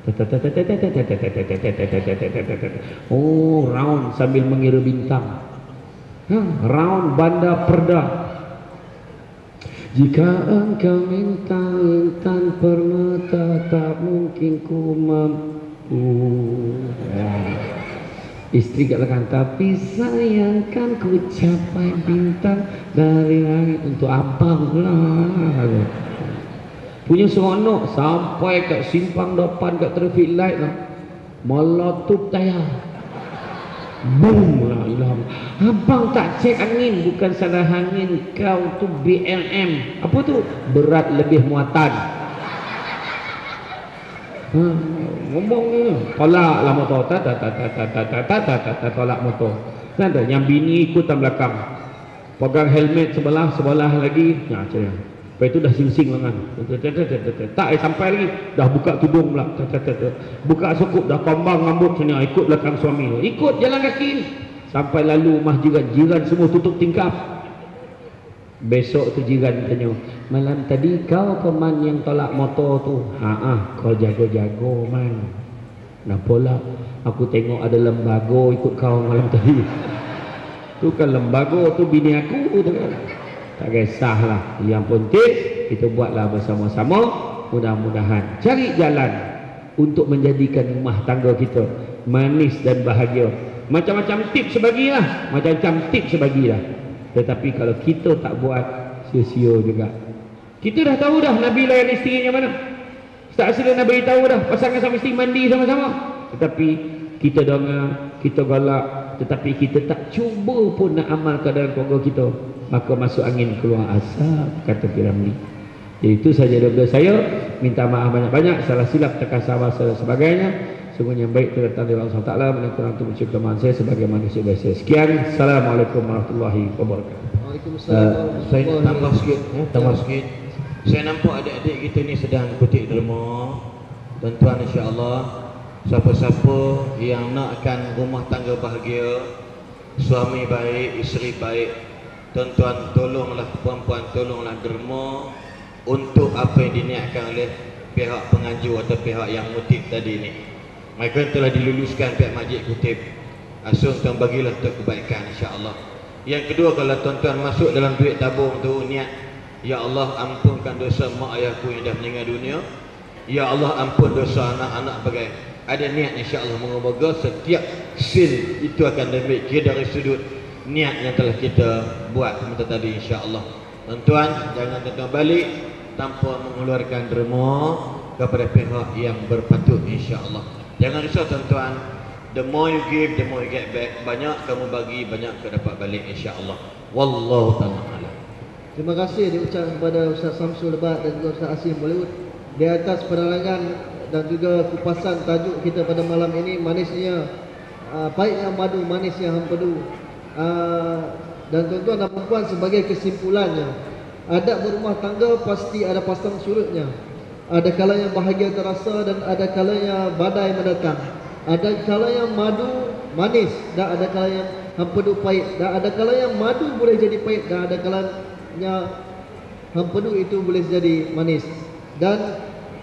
Oh, round sambil mengira bintang. Round bandar perda. Jika engkau minta intan permata, tak mungkin ku mampu. Isteri kat belakang, tapi sayangkan ku capai bintang dari langit. Untuk abang lah. Punya seronok sampai kat simpang depan kat traffic light lah, meletup tayar. Boom lah, ilah. Abang tak cek angin, bukan salah angin, kau tu B L M. Apa tu? Berat lebih muatan. Ha, ngomong ni, tolak lah motor, tak tak tak tak tak tak tak tak tak tak tolak motor. Ada yang bini ikut dalam belakang, pegang helmet sebelah sebelah lagi, ya macam ni. Lepas itu dah sing-sing lengan. Tak eh, sampai lagi dah buka tudung pula. Buka sukup dah kombang rambut sini, ikut belakang suami. Ikut jalan kaki. Sampai lalu rumah jiran, jiran semua tutup tingkap. Besok tu jiran tanya, malam tadi kau ke man yang tolak motor tu? Ha-ha, kau jago-jago man. Kenapa lah? Aku tengok ada lembago ikut kau malam tadi. Tu kan lembago tu bini aku tu kan. Tak kisahlah, yang penting kita buatlah bersama-sama. Mudah-mudahan cari jalan untuk menjadikan rumah tangga kita manis dan bahagia. Macam-macam tips sebagilah, macam-macam tips sebagilah. Tetapi kalau kita tak buat, sia-sia juga. Kita dah tahu dah Nabi layan isterinya mana. Tak asal Nabi tahu dah pasangan sama isteri mandi sama-sama. Tetapi kita dengar, kita galak, tetapi kita tak cuba pun nak amalkan dalam keluarga kita, maka masuk angin keluar asap, kata Piramli. Jadi itu saja daripada saya. Minta maaf banyak-banyak, salah silap, terkasar bahasa dan sebagainya. Sungguh yang baik terletak dari Allah subhanahu wa taala, menekurang itu mencipta manusia sebagai manusia biasa. Sekian, Assalamualaikum warahmatullahi wabarakatuh. Waalaikumsalam. Uh, saya tambah sikit, eh, tambah sikit. Saya nampak adik-adik kita ni sedang kutip derma. Tuan-tuan, insya-Allah, siapa-siapa yang nakkan rumah tangga bahagia, suami baik, isteri baik, tuan-tuan tolonglah puan-puan, tolonglah derma untuk apa yang diniatkan oleh pihak pengajuh atau pihak yang kutip tadi ni. Mereka telah diluluskan pihak majlis kutip. Asal tuan bagilah untuk kebaikan, insya-Allah. Yang kedua, kalau tuan-tuan masuk dalam duit tabung tu niat, ya Allah ampunkan dosa mak ayahku yang dah meninggal dunia. Ya Allah ampun dosa anak-anak bagai. Ada niat, insya-Allah, moga-moga setiap sin itu akan demikian dari sudut niat yang telah kita buat sebentar tadi, insya-Allah. Tuan-tuan, jangan tuan-tuan balik tanpa mengeluarkan derma kepada pihak yang berpatut, insya-Allah. Jangan risau tuan-tuan, the more you give, the more you get back. Banyak kamu bagi, banyak kau dapat balik, insya-Allah. Wallahu ta'ala alam. Terima kasih diucapkan kepada Ustaz Samsul Lebat dan juga Ustaz Asim Bollywood di atas penerangan dan juga kupasan tajuk kita pada malam ini, manisnya uh, pahitnya madu, manisnya hempedu. Uh, dan tuan-tuan dan puan sebagai kesimpulannya, adab berumah tangga pasti ada pasang surutnya. Ada kalanya bahagia terasa dan ada kalanya badai mendatang. Ada kalanya madu manis dan ada kalanya hempedu pahit. Dan ada kalanya madu boleh jadi pahit dan ada kalanya hempedu itu boleh jadi manis. Dan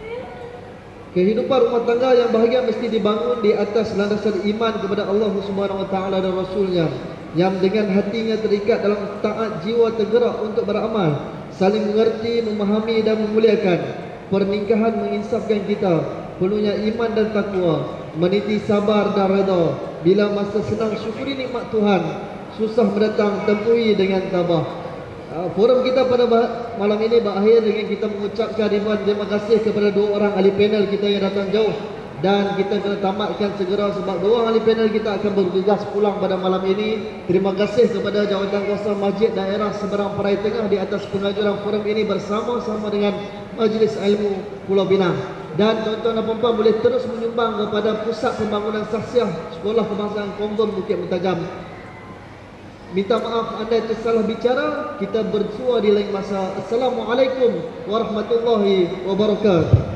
kehidupan rumah tangga yang bahagia mesti dibangun di atas landasan iman kepada Allah Subhanahu wa taala dan Rasulnya, yang dengan hatinya terikat dalam taat, jiwa tergerak untuk beramal, saling mengerti, memahami dan memuliakan. Pernikahan menginsafkan kita perlunya iman dan takwa, meniti sabar dan redha, Bila masa senang syukuri nikmat Tuhan, susah mendatang temui dengan tabah. Uh, forum kita pada malam ini berakhir dengan kita mengucapkan ribuan terima kasih kepada dua orang ahli panel kita yang datang jauh. Dan kita kena tamatkan segera sebab dua ahli panel kita akan bergegas pulang pada malam ini. Terima kasih kepada Jawatankuasa Masjid Daerah Seberang Perai Tengah di atas pengajuran forum ini bersama-sama dengan Majlis Ilmu Pulau Pinang. Dan tuan-tuan dan puan-puan boleh terus menyumbang kepada Pusat Pembangunan Saksiah Sekolah Kebangsaan Kombon Bukit Mentajam. Minta maaf anda tersalah bicara. Kita bersua di lain masa. Assalamualaikum warahmatullahi wabarakatuh.